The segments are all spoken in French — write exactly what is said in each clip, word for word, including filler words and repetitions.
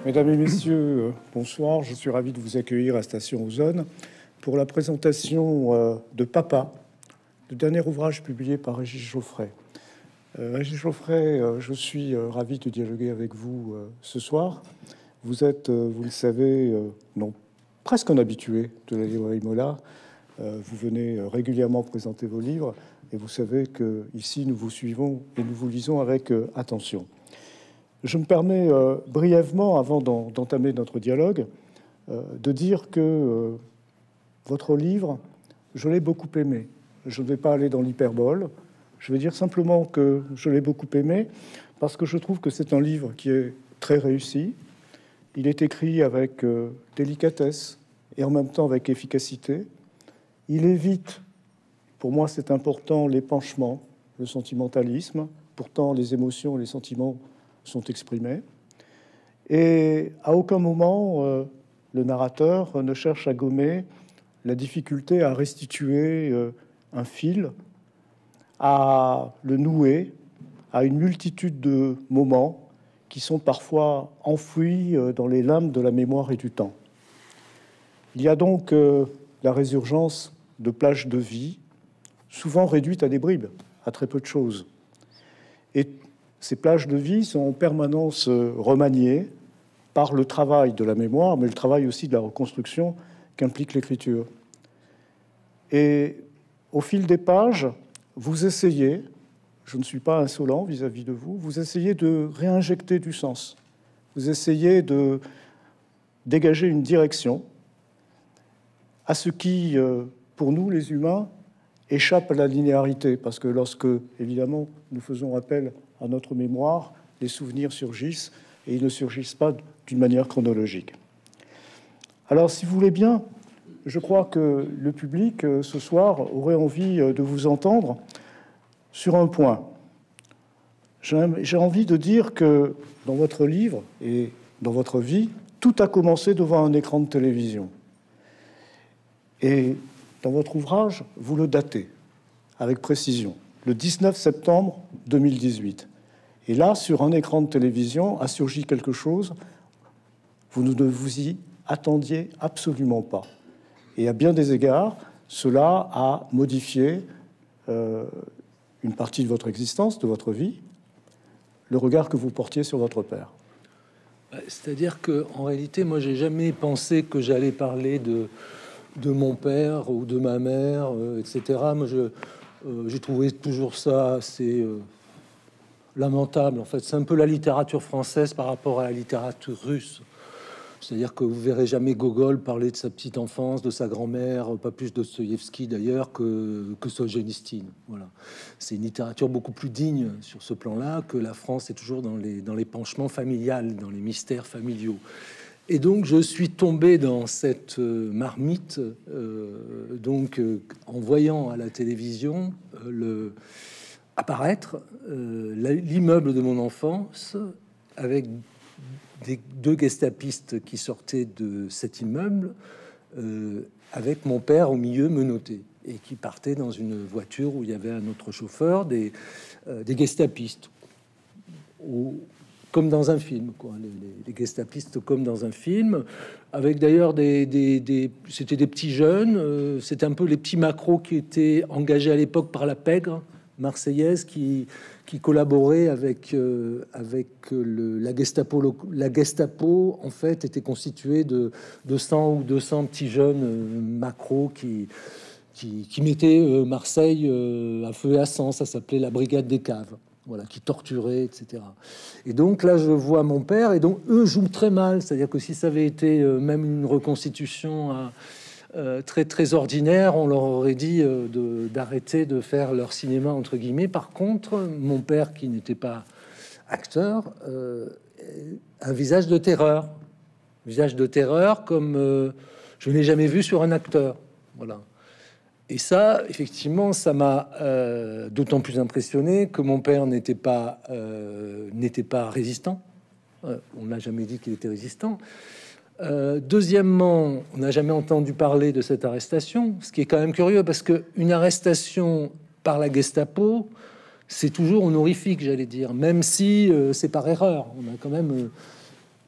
Mesdames et messieurs, euh, bonsoir. Je suis ravi de vous accueillir à Station Ozone pour la présentation euh, de Papa, le dernier ouvrage publié par Régis Geoffrey. Euh, Régis Geoffrey, euh, je suis euh, ravi de dialoguer avec vous euh, ce soir. Vous êtes, euh, vous le savez, euh, non, presque un habitué de la librairie Mola. Euh, vous venez euh, régulièrement présenter vos livres et vous savez que ici nous vous suivons et nous vous lisons avec euh, attention. Je me permets euh, brièvement, avant d'en, d'entamer notre dialogue, euh, de dire que euh, votre livre, je l'ai beaucoup aimé. Je ne vais pas aller dans l'hyperbole. Je vais dire simplement que je l'ai beaucoup aimé parce que je trouve que c'est un livre qui est très réussi. Il est écrit avec euh, délicatesse et en même temps avec efficacité. Il évite, pour moi c'est important, l'épanchement, le sentimentalisme. Pourtant, les émotions et les sentiments sont exprimés. Et à aucun moment, euh, le narrateur ne cherche à gommer la difficulté à restituer euh, un fil, à le nouer à une multitude de moments qui sont parfois enfouis euh, dans les limbes de la mémoire et du temps. Il y a donc euh, la résurgence de plages de vie, souvent réduites à des bribes, à très peu de choses. Et ces plages de vie sont en permanence remaniées par le travail de la mémoire, mais le travail aussi de la reconstruction qu'implique l'écriture. Et au fil des pages, vous essayez, je ne suis pas insolent vis-à-vis de vous, vous essayez de réinjecter du sens. Vous essayez de dégager une direction à ce qui, pour nous les humains, échappe à la linéarité, parce que lorsque, évidemment, nous faisons appel à notre mémoire, les souvenirs surgissent, et ils ne surgissent pas d'une manière chronologique. Alors, si vous voulez bien, je crois que le public, ce soir, aurait envie de vous entendre sur un point. J'ai envie de dire que dans votre livre et dans votre vie, tout a commencé devant un écran de télévision. Et dans votre ouvrage, vous le datez avec précision, le dix-neuf septembre deux mille dix-huit. Et là, sur un écran de télévision, a surgi quelque chose, vous ne vous y attendiez absolument pas. Et à bien des égards, cela a modifié euh, une partie de votre existence, de votre vie, le regard que vous portiez sur votre père. C'est-à-dire que, en réalité, moi, j'ai jamais pensé que j'allais parler de de mon père ou de ma mère, euh, et cetera. Moi, je, euh, j'ai trouvé toujours ça assez euh, lamentable. En fait, c'est un peu la littérature française par rapport à la littérature russe. C'est-à-dire que vous verrez jamais Gogol parler de sa petite enfance, de sa grand-mère, pas plus Dostoïevski d'ailleurs que, que Solzhenitsyn. Voilà. C'est une littérature beaucoup plus digne sur ce plan-là, que la France est toujours dans les, dans l'épanchement familial, dans les mystères familiaux. Et donc, je suis tombé dans cette euh, marmite, euh, donc euh, en voyant à la télévision euh, le, apparaître euh, l'immeuble de mon enfance avec des deux gestapistes qui sortaient de cet immeuble, euh, avec mon père au milieu menotté, et qui partait dans une voiture où il y avait un autre chauffeur, des, euh, des gestapistes. Où, comme dans un film, quoi. Les, les, les gestapistes comme dans un film, avec d'ailleurs des, des, des c'était des petits jeunes, euh, c'était un peu les petits macros qui étaient engagés à l'époque par la pègre marseillaise, qui, qui collaboraient avec, euh, avec le, la Gestapo. La Gestapo, en fait, était constituée de, de cent ou deux cents petits jeunes euh, macros qui, qui, qui mettaient euh, Marseille euh, à feu et à sang. Ça s'appelait la Brigade des Caves. Voilà, qui torturait, et cetera. Et donc là, je vois mon père, et donc eux jouent très mal. C'est-à-dire que si ça avait été euh, même une reconstitution euh, euh, très très ordinaire, on leur aurait dit euh, de, d'arrêter de faire leur cinéma entre guillemets. Par contre, mon père, qui n'était pas acteur, euh, un visage de terreur, visage de terreur comme euh, je n'ai jamais vu sur un acteur. Voilà. Et ça, effectivement, ça m'a euh, d'autant plus impressionné que mon père n'était pas euh, n'était pas résistant. Euh, on n'a jamais dit qu'il était résistant. Euh, deuxièmement, on n'a jamais entendu parler de cette arrestation, ce qui est quand même curieux parce que une arrestation par la Gestapo, c'est toujours honorifique, j'allais dire, même si euh, c'est par erreur. On a quand même euh,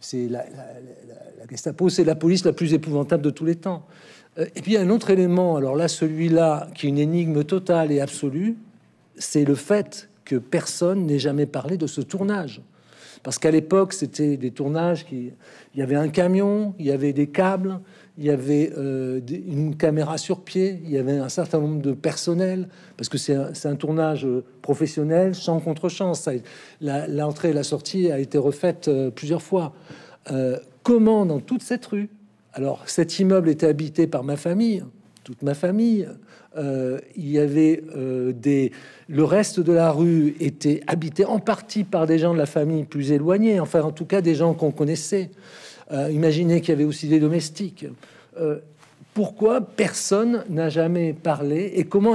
c'est la, la, la, la Gestapo, c'est la police la plus épouvantable de tous les temps. Euh, et puis il y a un autre élément, alors là, celui-là, qui est une énigme totale et absolue, c'est le fait que personne n'ait jamais parlé de ce tournage. Parce qu'à l'époque, c'était des tournages qui... Il y avait un camion, il y avait des câbles, il y avait euh, des, une caméra sur pied, il y avait un certain nombre de personnel, parce que c'est un, c'est un tournage professionnel, champ contre champ. Ça, la, l'entrée et la sortie a été refaite euh, plusieurs fois. Euh, comment, dans toute cette rue... Alors, cet immeuble était habité par ma famille, toute ma famille... Euh, il y avait euh, des... Le reste de la rue était habité en partie par des gens de la famille plus éloignés, enfin en tout cas des gens qu'on connaissait. Euh, imaginez qu'il y avait aussi des domestiques. Euh, pourquoi personne n'a jamais parlé et comment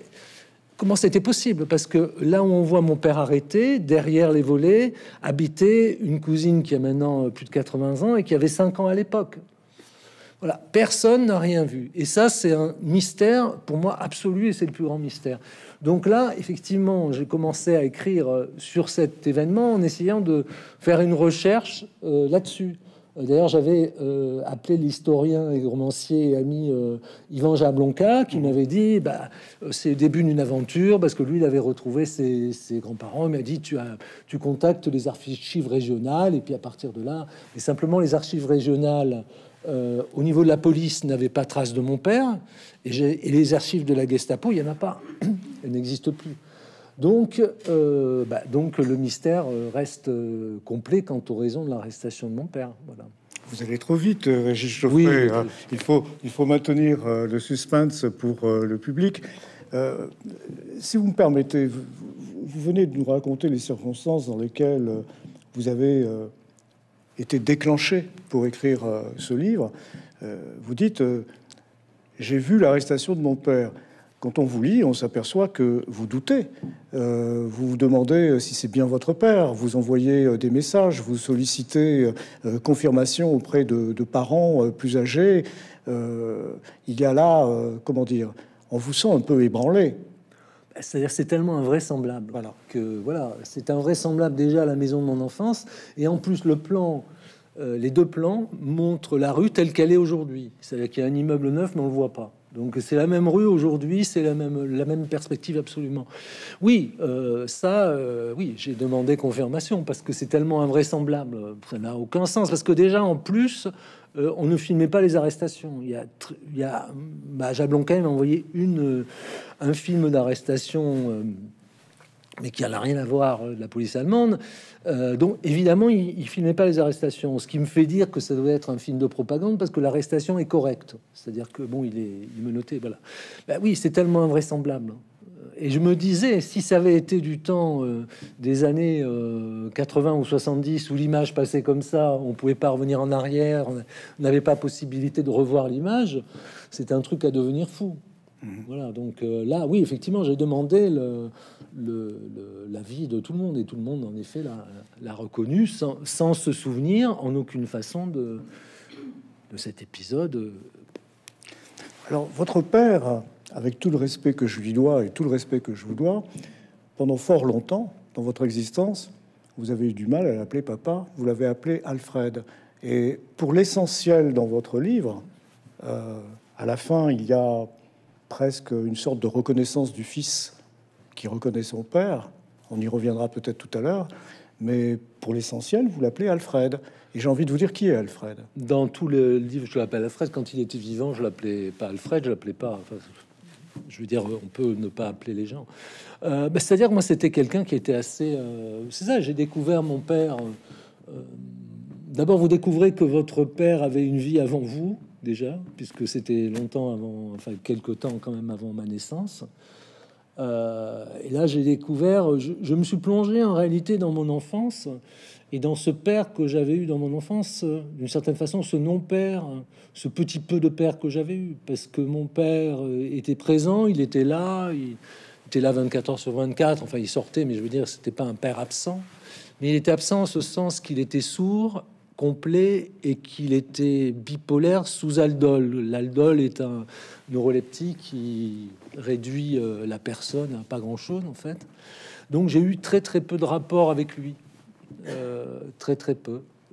comment c'était possible? Parce que là où on voit mon père arrêté, derrière les volets, habitait une cousine qui a maintenant plus de quatre-vingts ans et qui avait cinq ans à l'époque. Voilà, personne n'a rien vu. Et ça, c'est un mystère pour moi absolu et c'est le plus grand mystère. Donc là, effectivement, j'ai commencé à écrire sur cet événement en essayant de faire une recherche euh, là-dessus. D'ailleurs, j'avais euh, appelé l'historien et romancier et ami euh, Yvan Jablonka, qui m'avait dit bah, c'est le début d'une aventure, parce que lui, il avait retrouvé ses, ses grands-parents. Il m'a dit tu, as, tu contactes les archives régionales, et puis à partir de là, et simplement les archives régionales. Euh, au niveau de la police, n'avait pas trace de mon père, et, j'ai, et les archives de la Gestapo, il y en a pas, elles n'existent plus. Donc, euh, bah, donc le mystère reste euh, complet quant aux raisons de l'arrestation de mon père. Voilà. Vous allez trop vite, Régis Geoffrey. Oui, hein. il faut il faut maintenir euh, le suspense pour euh, le public. Euh, si vous me permettez, vous, vous venez de nous raconter les circonstances dans lesquelles vous avez euh, été déclenché pour écrire euh, ce livre. Euh, vous dites euh, j'ai vu l'arrestation de mon père. Quand on vous lit, on s'aperçoit que vous doutez. Euh, vous vous demandez si c'est bien votre père. Vous envoyez euh, des messages, vous sollicitez euh, confirmation auprès de, de parents euh, plus âgés. Euh, il y a là, euh, comment dire, on vous sent un peu ébranlé. C'est-à-dire, c'est tellement invraisemblable. Voilà. Que voilà, c'est invraisemblable déjà à la maison de mon enfance, et en plus le plan, euh, les deux plans montrent la rue telle qu'elle est aujourd'hui. C'est-à-dire qu'il y a un immeuble neuf, mais on le voit pas. Donc c'est la même rue aujourd'hui, c'est la même la même perspective absolument. Oui, euh, ça, euh, oui, j'ai demandé confirmation parce que c'est tellement invraisemblable, ça n'a aucun sens. Parce que déjà en plus, euh, on ne filmait pas les arrestations. Il y a, il y a, bah, Jablonka m'a envoyé une un film d'arrestation. Euh, mais qui n'a rien à voir de la police allemande. Euh, donc, évidemment, il ne filmait pas les arrestations. Ce qui me fait dire que ça doit être un film de propagande, parce que l'arrestation est correcte. C'est-à-dire que, bon, il est, il me notait, voilà. Ben oui, c'est tellement invraisemblable. Et je me disais, si ça avait été du temps euh, des années euh, quatre-vingts ou soixante-dix, où l'image passait comme ça, on pouvait pas revenir en arrière, on n'avait pas possibilité de revoir l'image, c'est un truc à devenir fou. Voilà, donc euh, là, oui, effectivement, j'ai demandé le, le, le, l'avis de tout le monde, et tout le monde, en effet, l'a, l'a reconnu sans, sans se souvenir en aucune façon de, de cet épisode. Alors, votre père, avec tout le respect que je lui dois et tout le respect que je vous dois, pendant fort longtemps, dans votre existence, vous avez eu du mal à l'appeler papa, vous l'avez appelé Alfred. Et pour l'essentiel dans votre livre, euh, à la fin, il y a presque une sorte de reconnaissance du fils qui reconnaît son père. On y reviendra peut-être tout à l'heure, mais pour l'essentiel, vous l'appelez Alfred. Et j'ai envie de vous dire qui est Alfred. Dans tout le livre, je l'appelle Alfred. Quand il était vivant, je l'appelais pas Alfred, je l'appelais pas. Enfin, je veux dire, on peut ne pas appeler les gens. Euh, bah, c'est-à-dire, moi, c'était quelqu'un qui était assez. Euh, c'est ça. J'ai découvert mon père. Euh, d'abord, vous découvrez que votre père avait une vie avant vous. Déjà, puisque c'était longtemps avant, enfin quelques temps quand même avant ma naissance. Euh, et là, j'ai découvert, je, je me suis plongé en réalité dans mon enfance et dans ce père que j'avais eu dans mon enfance, d'une certaine façon, ce non-père, ce petit peu de père que j'avais eu, parce que mon père était présent, il était là, il était là vingt-quatre heures sur vingt-quatre, enfin il sortait, mais je veux dire, c'était pas un père absent, mais il était absent en ce sens qu'il était sourd, complet, et qu'il était bipolaire sous aldol. L'aldol est un neuroleptique qui réduit euh, la personne à pas grand-chose en fait. Donc j'ai eu très très peu de rapport avec lui, euh, très très peu.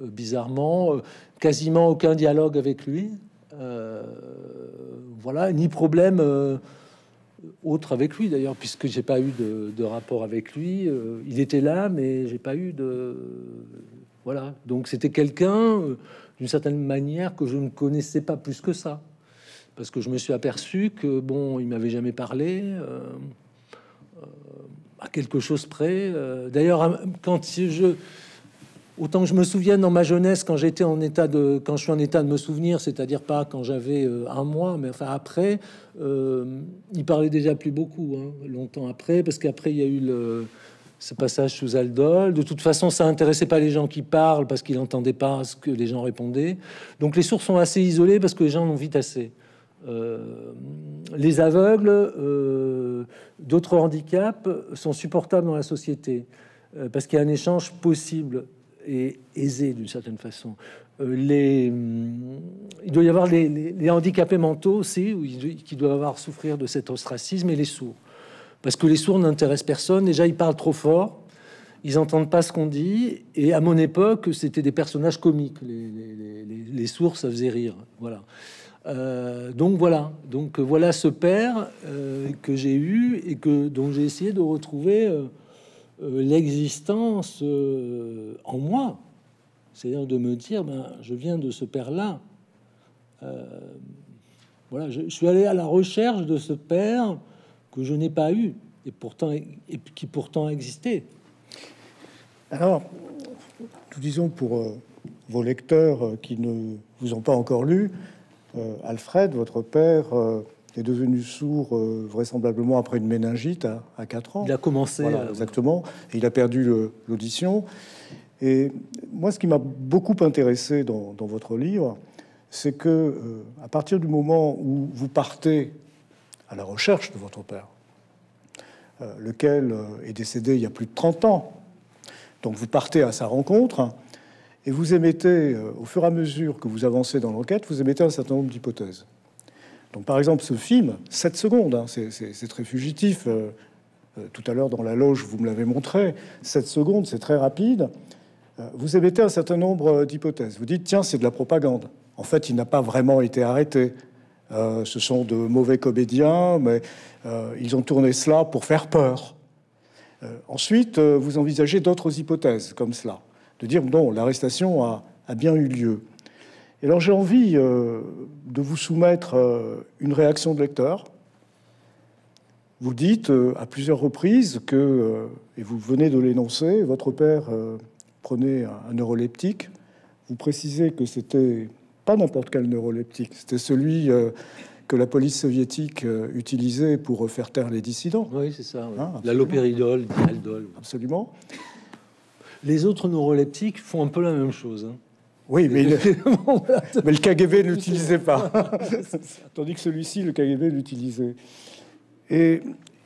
euh, bizarrement, euh, quasiment aucun dialogue avec lui. Euh, voilà, ni problème euh, autre avec lui d'ailleurs, puisque j'ai pas eu de, de rapport avec lui. Euh, il était là, mais j'ai pas eu de voilà. Donc c'était quelqu'un euh, d'une certaine manière que je ne connaissais pas plus que ça, parce que je me suis aperçu que bon, il m'avait jamais parlé. Euh, euh, à quelque chose près. Euh, D'ailleurs, quand je autant que je me souvienne dans ma jeunesse, quand j'étais en état de, quand je suis en état de me souvenir, c'est-à-dire pas quand j'avais euh, un mois, mais enfin après, euh, il parlait déjà plus beaucoup, hein, longtemps après, parce qu'après il y a eu le, ce passage sous Aldol. De toute façon, ça intéressait pas les gens qui parlent parce qu'ils n'entendaient pas ce que les gens répondaient. Donc les sourds sont assez isolés parce que les gens l'ont vite assez. Euh, les aveugles, euh, d'autres handicaps sont supportables dans la société euh, parce qu'il y a un échange possible et aisé d'une certaine façon. Euh, les, il doit y avoir les, les, les handicapés mentaux aussi, où ils, qui doivent avoir souffrir de cet ostracisme, et les sourds, parce que les sourds n'intéressent personne. Déjà, ils parlent trop fort, ils entendent pas ce qu'on dit, et à mon époque, c'était des personnages comiques. Les, les, les, les sourds, ça faisait rire. Voilà. Euh, donc voilà, donc voilà ce père euh, que j'ai eu et que dont j'ai essayé de retrouver euh, euh, l'existence euh, en moi, c'est-à-dire de me dire, ben, je viens de ce père-là. Euh, voilà, je, je suis allé à la recherche de ce père que je n'ai pas eu et pourtant et qui pourtant existait. Alors, nous disons pour euh, vos lecteurs euh, qui ne vous ont pas encore lu. Euh, Alfred, votre père, euh, est devenu sourd euh, vraisemblablement après une méningite à, à quatre ans. Il a commencé voilà, à... exactement, et il a perdu l'audition. Et moi, ce qui m'a beaucoup intéressé dans, dans votre livre, c'est que euh, à partir du moment où vous partez à la recherche de votre père, euh, lequel euh, est décédé il y a plus de trente ans, donc vous partez à sa rencontre. Et vous émettez, euh, au fur et à mesure que vous avancez dans l'enquête, vous émettez un certain nombre d'hypothèses. Donc, par exemple, ce film, sept secondes, hein, c'est très fugitif. Euh, euh, tout à l'heure, dans la loge, vous me l'avez montré. sept secondes, c'est très rapide. Euh, vous émettez un certain nombre d'hypothèses. Vous dites, tiens, c'est de la propagande. En fait, il n'a pas vraiment été arrêté. Euh, ce sont de mauvais comédiens, mais euh, ils ont tourné cela pour faire peur. Euh, ensuite, euh, vous envisagez d'autres hypothèses comme cela, de dire non, l'arrestation a, a bien eu lieu. Et alors j'ai envie euh, de vous soumettre euh, une réaction de lecteur. Vous dites euh, à plusieurs reprises que, euh, et vous venez de l'énoncer, votre père euh, prenait un, un neuroleptique. Vous précisez que c'était pas n'importe quel neuroleptique, c'était celui euh, que la police soviétique euh, utilisait pour faire taire les dissidents. Oui, c'est ça. Oui. Hein, la lopéridol, Aldol. Absolument. Les autres neuroleptiques font un peu la même chose. Hein. Oui, mais, il... mais le K G B ne l'utilisait pas. Tandis que celui-ci, le K G B l'utilisait. Et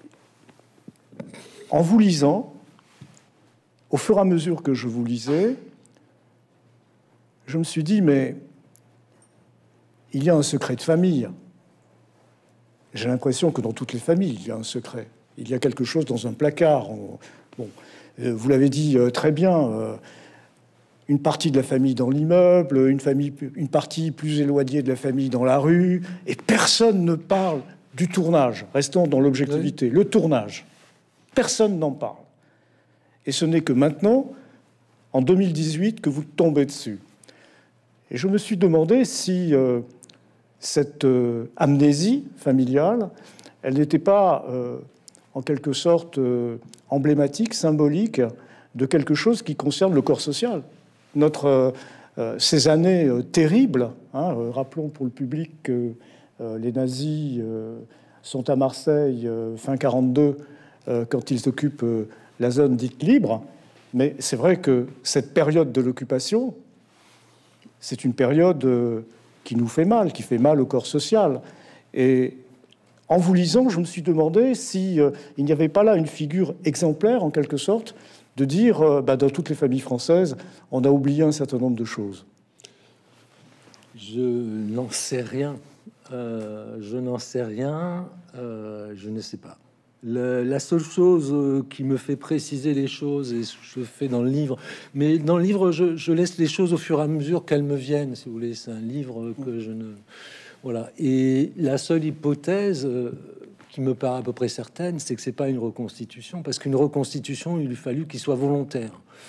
en vous lisant, au fur et à mesure que je vous lisais, je me suis dit, mais il y a un secret de famille. J'ai l'impression que dans toutes les familles, il y a un secret. Il y a quelque chose dans un placard. On... Bon. Vous l'avez dit très bien, une partie de la famille dans l'immeuble, une famille, une partie plus éloignée de la famille dans la rue, et personne ne parle du tournage. Restons dans l'objectivité. Oui. Le tournage. Personne n'en parle. Et ce n'est que maintenant, en deux mille dix-huit, que vous tombez dessus. Et je me suis demandé si euh, cette euh, amnésie familiale, elle n'était pas, euh, en quelque sorte, euh, emblématique, symbolique de quelque chose qui concerne le corps social. Notre, euh, ces années euh, terribles, hein, euh, rappelons pour le public que euh, les nazis euh, sont à Marseille euh, fin quarante-deux euh, quand ils occupent euh, la zone dite libre, mais c'est vrai que cette période de l'occupation, c'est une période euh, qui nous fait mal, qui fait mal au corps social. Et en vous lisant, je me suis demandé si euh, il n'y avait pas là une figure exemplaire, en quelque sorte, de dire, euh, bah, dans toutes les familles françaises, on a oublié un certain nombre de choses. Je n'en sais rien. Euh, je n'en sais rien. Euh, je ne sais pas. Le, la seule chose euh, qui me fait préciser les choses, et je le fais dans le livre, mais dans le livre, je, je laisse les choses au fur et à mesure qu'elles me viennent, si vous voulez. C'est un livre que je ne... Voilà. Et la seule hypothèse euh, qui me paraît à peu près certaine, c'est que c'est pas une reconstitution, parce qu'une reconstitution, il lui fallu qu'il soit volontaire.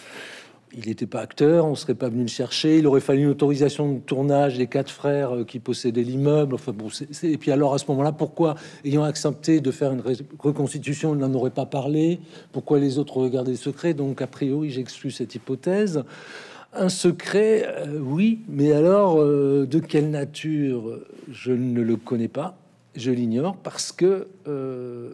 Il n'était pas acteur, on serait pas venu le chercher. Il aurait fallu une autorisation de tournage des quatre frères euh, qui possédaient l'immeuble. Enfin bon, c'est, c'est... et puis alors à ce moment-là, pourquoi, ayant accepté de faire une ré- reconstitution, il n'en aurait pas parlé? Pourquoi les autres regardaient le secret? Donc a priori, j'exclus cette hypothèse. Un secret, euh, oui, mais alors euh, de quelle nature? Je ne le connais pas, je l'ignore, parce que euh,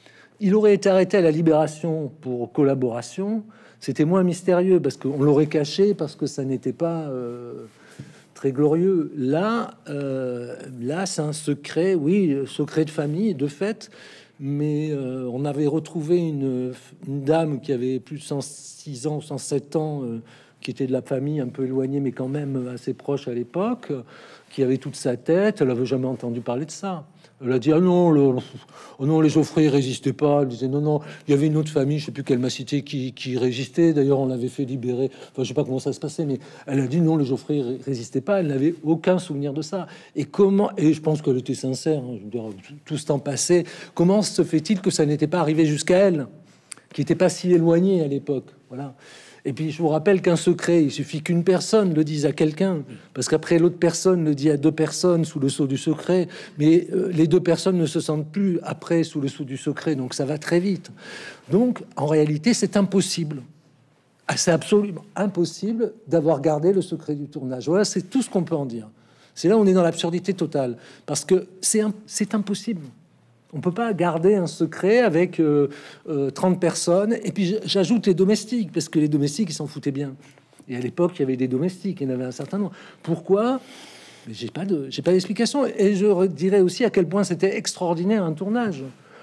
il aurait été arrêté à la Libération pour collaboration. C'était moins mystérieux parce qu'on l'aurait caché, parce que ça n'était pas euh, très glorieux. Là, euh, là, c'est un secret, oui, secret de famille, de fait. Mais euh, on avait retrouvé une, une dame qui avait plus de cent six ans, cent sept ans, euh, qui était de la famille un peu éloignée, mais quand même assez proche à l'époque, qui avait toute sa tête. Elle avait jamais entendu parler de ça. Elle a dit ah non, le, oh non, les Geoffrey résistaient pas. Elle disait non, non, il y avait une autre famille, je sais plus quelle m'a cité, qui, qui résistait. D'ailleurs, on l'avait fait libérer. Enfin, je sais pas comment ça se passait, mais elle a dit non, les Geoffrey résistaient pas. Elle n'avait aucun souvenir de ça. Et comment, et je pense qu'elle était sincère, hein, je veux dire, tout ce temps passé, comment se fait-il que ça n'était pas arrivé jusqu'à elle, qui n'était pas si éloignée à l'époque? Voilà. Et puis, je vous rappelle qu'un secret, il suffit qu'une personne le dise à quelqu'un, parce qu'après, l'autre personne le dit à deux personnes sous le sceau du secret, mais euh, les deux personnes ne se sentent plus après sous le sceau du secret, donc ça va très vite. Donc, en réalité, c'est impossible. Ah, c'est absolument impossible d'avoir gardé le secret du tournage. Voilà, c'est tout ce qu'on peut en dire. C'est là où on est dans l'absurdité totale, parce que c'est un, c'est impossible. On peut pas garder un secret avec euh, euh, trente personnes. Et puis j'ajoute les domestiques, parce que les domestiques, ils s'en foutaient bien. Et à l'époque, il y avait des domestiques, il y en avait un certain nombre. Pourquoi? Mais j'ai pas de, j'ai pas d'explication. Et je dirais aussi à quel point c'était extraordinaire un tournage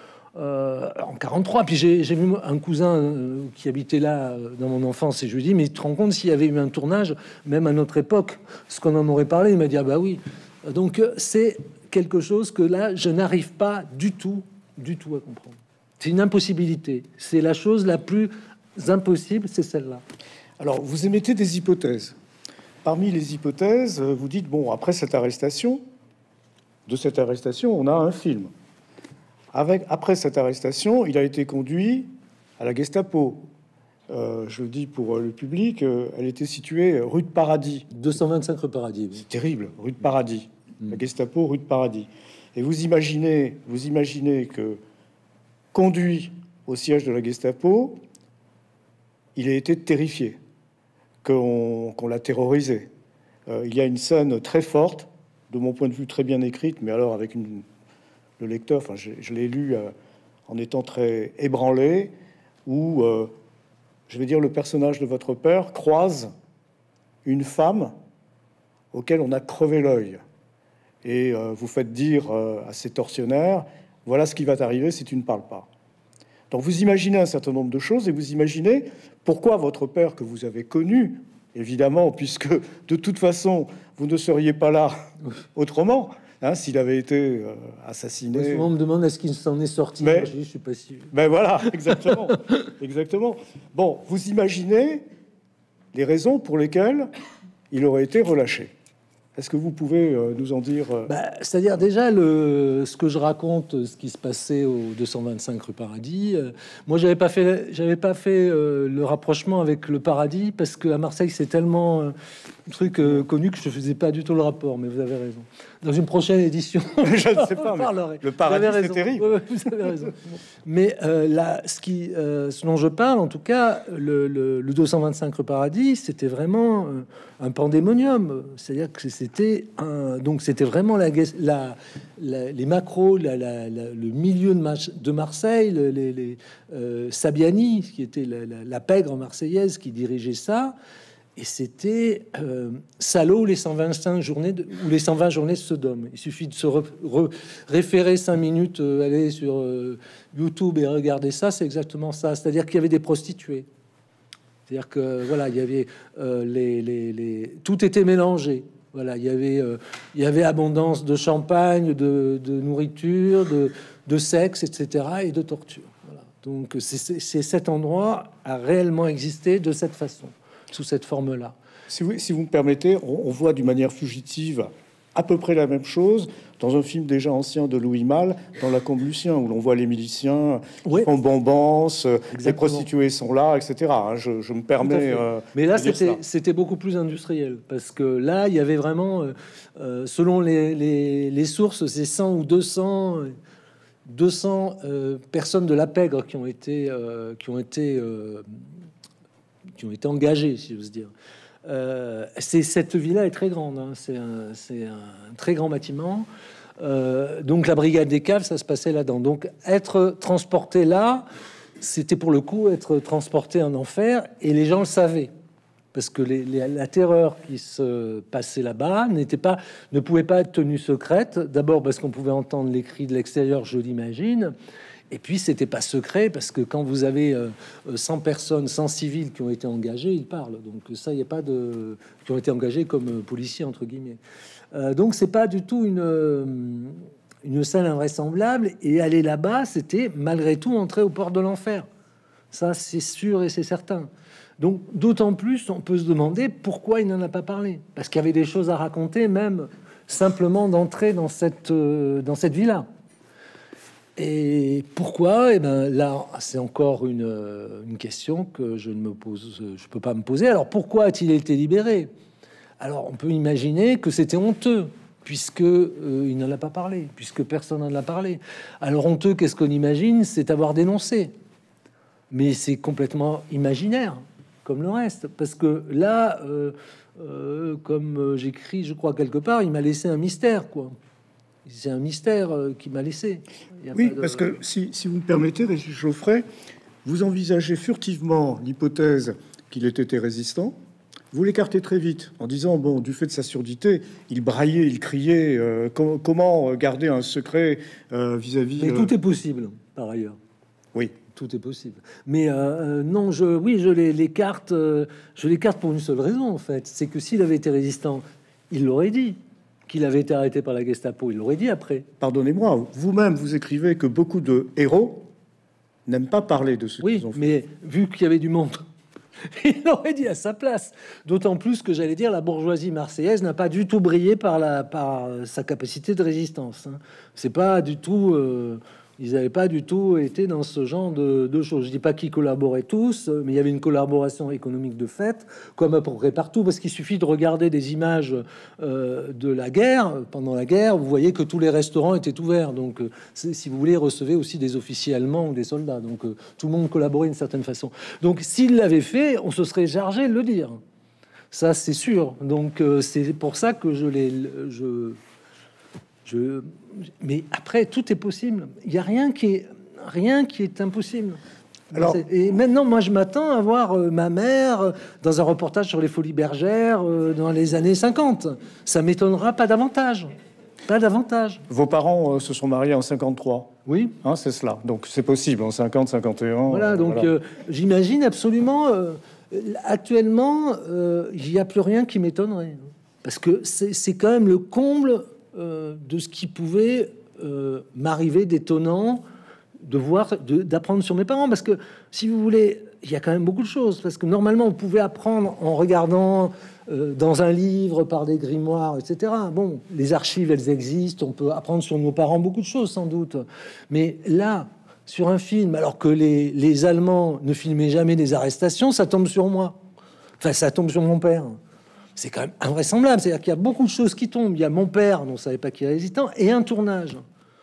euh, en quarante-trois. Puis j'ai, j'ai vu un cousin euh, qui habitait là euh, dans mon enfance, et je lui dis mais tu te rends compte s'il y avait eu un tournage, même à notre époque, ce qu'on en aurait parlé? Il m'a dit ah bah oui. Donc c'est quelque chose que là, je n'arrive pas du tout, du tout à comprendre. C'est une impossibilité. C'est la chose la plus impossible, c'est celle-là. Alors, vous émettez des hypothèses. Parmi les hypothèses, vous dites, bon, après cette arrestation, de cette arrestation, on a un film. Avec, après cette arrestation, il a été conduit à la Gestapo. Euh, je le dis pour le public, euh, elle était située rue de Paradis. deux cent vingt-cinq rue Paradis. Oui. C'est terrible, rue de Paradis. La Gestapo, rue de Paradis. Et vous imaginez, vous imaginez que, conduit au siège de la Gestapo, il a été terrifié, qu'on qu'on l'a terrorisé. Euh, il y a une scène très forte, de mon point de vue très bien écrite, mais alors avec une, le lecteur, enfin, je, je l'ai lu euh, en étant très ébranlé, où, euh, je vais dire, le personnage de votre père croise une femme auquel on a crevé l'œil. Et euh, vous faites dire euh, à ces tortionnaires, voilà ce qui va t'arriver si tu ne parles pas. Donc vous imaginez un certain nombre de choses, et vous imaginez pourquoi votre père, que vous avez connu, évidemment, puisque de toute façon, vous ne seriez pas là autrement, hein, s'il avait été euh, assassiné. Moi, souvent on me demande est-ce qu'il s'en est sorti. Mais, Moi, je dis, je suis pas sûr. Ben voilà, exactement. Exactement. Bon, vous imaginez les raisons pour lesquelles il aurait été relâché. Est-ce que vous pouvez euh, nous en dire euh... bah, c'est-à-dire déjà le, ce que je raconte, ce qui se passait au deux cent vingt-cinq rue Paradis. Euh, moi, j'avais pas fait, j'avais pas fait euh, le rapprochement avec le Paradis parce qu'à Marseille, c'est tellement euh, un truc euh, connu que je faisais pas du tout le rapport. Mais vous avez raison. Dans une prochaine édition, je ne sais pas. Mais le Paradis, c'est terrible. Ouais, vous avez raison. Mais euh, là, ce qui, euh, ce dont je parle, en tout cas, le, le, le deux cent vingt-cinq rue Paradis, c'était vraiment euh, un pandémonium. C'est-à-dire que c'était un, donc c'était vraiment la, la, la les macros, la, la, la, le milieu de, Mar de Marseille, le, les, les euh, Sabiani, qui était la, la, la pègre marseillaise, qui dirigeait ça. Et c'était euh, salaud les cent vingt-cinq journées de, ou les cent vingt journées de Sodome. Il suffit de se re, re, référer cinq minutes, euh, aller sur euh, YouTube et regarder ça. C'est exactement ça. C'est-à-dire qu'il y avait des prostituées. C'est-à-dire que voilà, il y avait euh, les, les, les, tout était mélangé. Voilà, il y avait, euh, il y avait abondance de champagne, de, de nourriture, de, de sexe, et cetera, et de torture. Voilà. Donc, c'est cet endroit a réellement existé de cette façon, sous cette forme-là. Si vous, si vous me permettez, on, on voit d'une manière fugitive à peu près la même chose dans un film déjà ancien de Louis Malle, dans La Combe Lucien, où l'on voit les miliciens oui. qui font bombance, les prostituées sont là, et cetera. Je, je me permets. Euh, Mais là, c'était beaucoup plus industriel, parce que là, il y avait vraiment, euh, euh, selon les, les, les sources, c'est cent ou deux cents, deux cents euh, personnes de la pègre qui ont été, euh, qui ont été, euh, qui ont été engagées, si j'ose dire. Euh, c'est cette villa est très grande, hein. C'est un, un très grand bâtiment. Euh, donc la brigade des caves, ça se passait là-dedans. Donc être transporté là, c'était pour le coup être transporté en enfer, et les gens le savaient parce que les, les, la terreur qui se passait là-bas n'était pas, ne pouvait pas être tenue secrète. D'abord parce qu'on pouvait entendre les cris de l'extérieur, je l'imagine. Et puis, c'était pas secret parce que quand vous avez euh, cent personnes, cent civils qui ont été engagés, ils parlent. Donc ça, il n'y a pas de... qui ont été engagés comme euh, policiers, entre guillemets. Euh, donc, c'est pas du tout une, euh, une scène invraisemblable. Et aller là-bas, c'était malgré tout entrer aux portes de l'enfer. Ça, c'est sûr et c'est certain. Donc, d'autant plus, on peut se demander pourquoi il n'en a pas parlé. Parce qu'il y avait des choses à raconter, même simplement d'entrer dans cette, euh, dans cette villa. Et pourquoi? Et ben là, c'est encore une, une question que je ne me pose, je peux pas me poser. Alors pourquoi a-t-il été libéré? Alors on peut imaginer que c'était honteux, puisque euh, il n'en a pas parlé, puisque personne n'en a parlé. Alors honteux, qu'est-ce qu'on imagine? C'est avoir dénoncé, mais c'est complètement imaginaire, comme le reste, parce que là, euh, euh, comme j'écris, je crois quelque part, il m'a laissé un mystère, quoi. C'est un mystère qui m'a laissé. Oui, de... parce que si, si vous me permettez, Régis Geoffrey, vous envisagez furtivement l'hypothèse qu'il ait été résistant. Vous l'écartez très vite en disant, bon, du fait de sa surdité, il braillait, il criait. Euh, com comment garder un secret vis-à-vis... Euh, -vis, Mais euh... tout est possible, par ailleurs. Oui. Tout est possible. Mais euh, non, je, oui, je l'écarte. Euh, je l'écarte pour une seule raison, en fait. C'est que s'il avait été résistant, il l'aurait dit. Qu'il avait été arrêté par la Gestapo, il l'aurait dit après. Pardonnez-moi, vous-même, vous écrivez que beaucoup de héros n'aiment pas parler de ce oui, qu'ils ont fait. Mais vu qu'il y avait du monde, il l'aurait dit à sa place. D'autant plus que, j'allais dire, la bourgeoisie marseillaise n'a pas du tout brillé par, la, par sa capacité de résistance. Hein. C'est pas du tout... Euh, ils n'avaient pas du tout été dans ce genre de, de choses. Je dis pas qu'ils collaboraient tous, mais il y avait une collaboration économique de fait, comme à peu près partout, parce qu'il suffit de regarder des images euh, de la guerre. Pendant la guerre, vous voyez que tous les restaurants étaient ouverts. Donc, euh, si vous voulez, recevez aussi des officiers allemands ou des soldats. Donc, euh, tout le monde collaborait d'une certaine façon. Donc, s'il l'avait fait, on se serait chargé de le dire. Ça, c'est sûr. Donc, euh, c'est pour ça que je l'ai... Je, Je... Mais après, tout est possible. Il n'y a rien qui est, rien qui est impossible. Alors... Et maintenant, moi, je m'attends à voir euh, ma mère euh, dans un reportage sur les Folies Bergères euh, dans les années cinquante. Ça m'étonnera pas davantage. Pas davantage. Vos parents euh, se sont mariés en cinquante-trois. Oui. Hein, c'est cela. Donc, c'est possible en cinquante, cinquante et un. Voilà, donc voilà. euh, j'imagine absolument... Euh, actuellement, euh, il n'y a plus rien qui m'étonnerait. Parce que c'est quand même le comble... Euh, de ce qui pouvait euh, m'arriver d'étonnant de voir, d'apprendre sur mes parents. Parce que, si vous voulez, il y a quand même beaucoup de choses. Parce que normalement, on pouvait apprendre en regardant euh, dans un livre, par des grimoires, et cetera. Bon, les archives, elles existent. On peut apprendre sur nos parents beaucoup de choses, sans doute. Mais là, sur un film, alors que les, les Allemands ne filmaient jamais des arrestations, ça tombe sur moi. Enfin, ça tombe sur mon père. C'est quand même invraisemblable. C'est-à-dire qu'il y a beaucoup de choses qui tombent. Il y a mon père, dont on ne savait pas qu'il est résistant, et un tournage.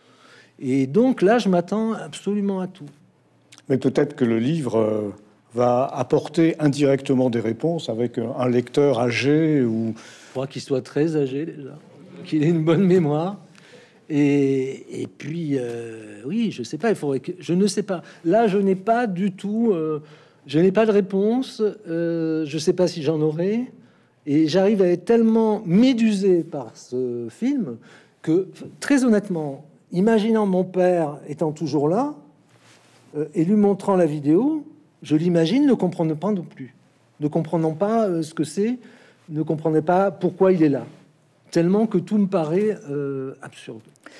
Et donc là, je m'attends absolument à tout. Mais peut-être que le livre euh, va apporter indirectement des réponses avec un lecteur âgé ou... Je crois qu'il soit très âgé déjà, qu'il ait une bonne mémoire. Et, et puis, euh, oui, je sais pas. Il faudrait que... Je ne sais pas. Là, je n'ai pas du tout... Euh, je n'ai pas de réponse. Euh, je ne sais pas si j'en aurai. Et j'arrive à être tellement médusé par ce film que, très honnêtement, imaginant mon père étant toujours là euh, et lui montrant la vidéo, je l'imagine ne comprenant pas non plus, ne comprenant pas euh, ce que c'est, ne comprenait pas pourquoi il est là. tellement que tout me paraît euh, absurde.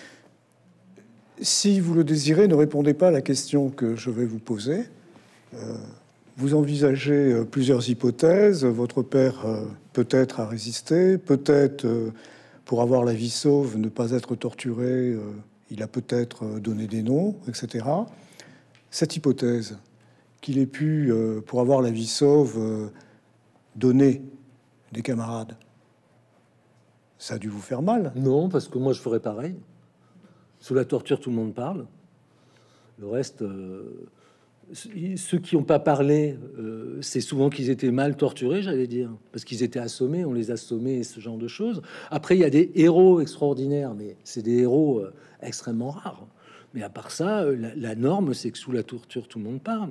Si vous le désirez, ne répondez pas à la question que je vais vous poser. Euh, vous envisagez euh, plusieurs hypothèses. Votre père euh, peut-être a résisté, peut-être euh, pour avoir la vie sauve, ne pas être torturé, euh, il a peut-être euh, donné des noms, et cetera. Cette hypothèse qu'il ait pu, euh, pour avoir la vie sauve, euh, donner des camarades, ça a dû vous faire mal? Non, parce que moi je ferais pareil. Sous la torture, tout le monde parle. Le reste, euh, ceux qui n'ont pas parlé, euh, c'est souvent qu'ils étaient mal torturés, j'allais dire, parce qu'ils étaient assommés, on les assommait, ce genre de choses. Après, il y a des héros extraordinaires, mais c'est des héros euh, extrêmement rares. Mais à part ça, la, la norme, c'est que sous la torture, tout le monde parle.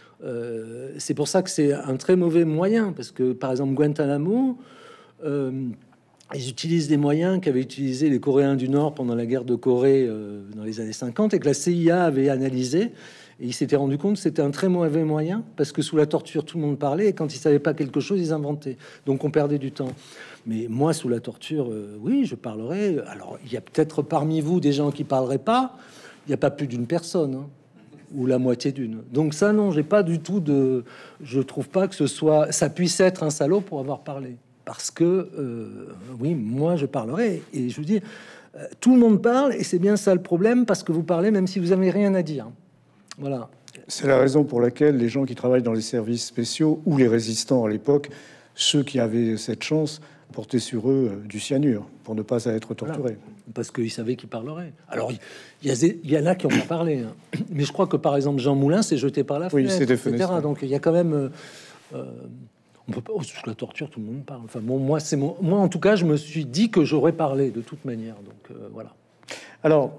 Euh, c'est pour ça que c'est un très mauvais moyen, parce que, par exemple, Guantanamo... Euh, Ils utilisent des moyens qu'avaient utilisés les Coréens du Nord pendant la guerre de Corée euh, dans les années cinquante et que la C I A avait analysé. Et ils s'étaient rendu compte que c'était un très mauvais moyen parce que sous la torture, tout le monde parlait et quand ils savaient pas quelque chose, ils inventaient. Donc on perdait du temps. Mais moi, sous la torture, euh, oui, je parlerai. Alors, il y a peut-être parmi vous des gens qui parleraient pas. Il n'y a pas plus d'une personne. Hein, ou la moitié d'une. Donc ça, non, j'ai pas du tout de... Je trouve pas que ce soit... Ça puisse être un salaud pour avoir parlé. Parce que, euh, oui, moi, je parlerai. Et je vous dis, euh, tout le monde parle, et c'est bien ça le problème, parce que vous parlez même si vous n'avez rien à dire. Voilà. C'est la raison pour laquelle les gens qui travaillent dans les services spéciaux, ou les résistants à l'époque, ceux qui avaient cette chance, portaient sur eux euh, du cyanure, pour ne pas être torturés. Voilà. Parce qu'ils savaient qu'ils parleraient. Alors, il y, y, y en a qui ont pas parlé. Hein. Mais je crois que, par exemple, Jean Moulin s'est jeté par la fenêtre, oui, c'est et cetera. Donc, il y a quand même... Euh, euh, on peut pas, oh, sous la torture, tout le monde parle. Enfin, bon, moi, c'est mon, moi, en tout cas, je me suis dit que j'aurais parlé de toute manière. Donc, euh, voilà. Alors,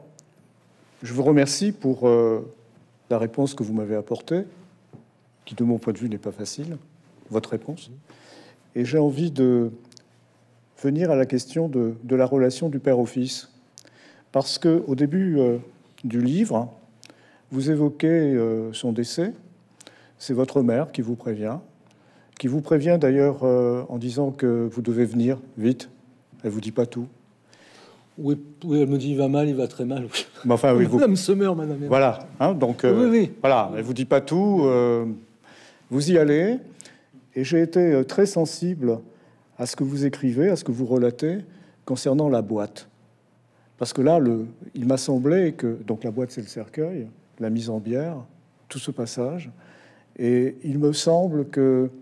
je vous remercie pour euh, la réponse que vous m'avez apportée, qui, de mon point de vue, n'est pas facile, votre réponse. Et j'ai envie de venir à la question de, de la relation du père au fils. Parce que au début euh, du livre, vous évoquez euh, son décès. C'est votre mère qui vous prévient. qui vous prévient d'ailleurs euh, en disant que vous devez venir vite. Elle vous dit pas tout. Oui, oui, elle me dit il va mal, il va très mal. Mais enfin, oui, vous... Madame se meurt, madame. Voilà, hein, donc euh, oui, oui. voilà, elle vous dit pas tout. Euh, vous y allez, et j'ai été très sensible à ce que vous écrivez, à ce que vous relatez concernant la boîte, parce que là, le, il m'a semblé que donc la boîte, c'est le cercueil, la mise en bière, tout ce passage, et il me semble que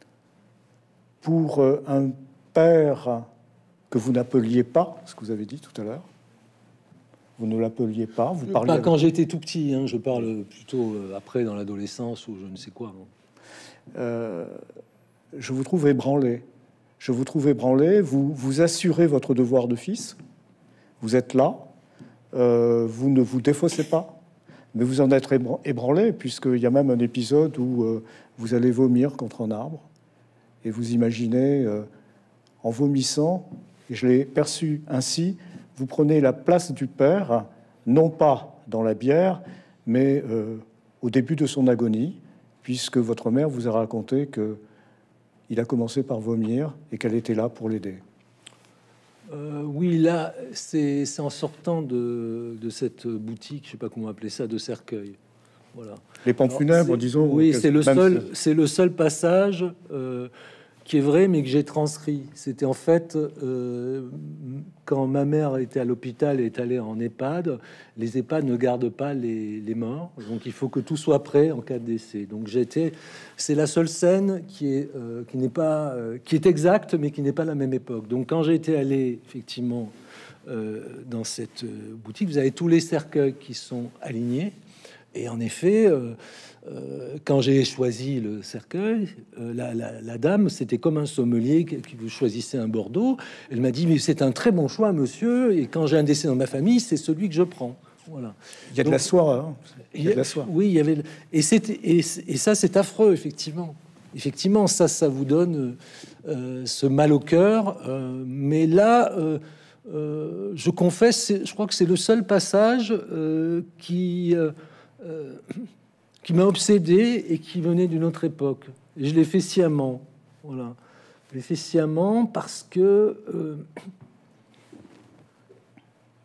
pour un père que vous n'appeliez pas, ce que vous avez dit tout à l'heure, vous ne l'appeliez pas, vous parliez... Pas avec... quand j'étais tout petit, hein, je parle plutôt après, dans l'adolescence, ou je ne sais quoi. Euh, je vous trouve ébranlé. Je vous trouve ébranlé, vous, vous assurez votre devoir de fils, vous êtes là, euh, vous ne vous défaussez pas, mais vous en êtes ébranlé, puisqu'il y a même un épisode où euh, vous allez vomir contre un arbre, et vous imaginez, euh, en vomissant, et je l'ai perçu ainsi, vous prenez la place du père, non pas dans la bière, mais euh, au début de son agonie, puisque votre mère vous a raconté que il a commencé par vomir et qu'elle était là pour l'aider. Euh, oui, là, c'est en sortant de, de cette boutique, je sais pas comment appeler ça, de cercueil. Voilà. Les pompes funèbres, disons. Oui, c'est le seul, si... c'est le seul passage euh, qui est vrai, mais que j'ai transcrit. C'était en fait euh, quand ma mère était à l'hôpital et est allée en EHPAD. Les EHPAD ne gardent pas les, les morts, donc il faut que tout soit prêt en cas de décès. Donc j'étais, c'est la seule scène qui est euh, qui n'est pas euh, qui est exacte, mais qui n'est pas la même époque. Donc quand j'ai été allé effectivement euh, dans cette boutique, vous avez tous les cercueils qui sont alignés. Et en effet, euh, euh, quand j'ai choisi le cercueil, euh, la, la, la dame, c'était comme un sommelier qui, qui vous choisissait un Bordeaux. Elle m'a dit, mais c'est un très bon choix, monsieur. Et quand j'ai un décès dans ma famille, c'est celui que je prends. Voilà. Il y a de Donc, la soie. Hein. Il y a de la soie. Oui, il y avait. Et, et, et ça, c'est affreux, effectivement. Effectivement, ça, ça vous donne euh, ce mal au cœur. Euh, mais là, euh, euh, je confesse, je crois que c'est le seul passage euh, qui. Euh, Euh, qui m'a obsédé et qui venait d'une autre époque. Et je l'ai fait sciemment. Voilà. Je l'ai fait sciemment parce que euh,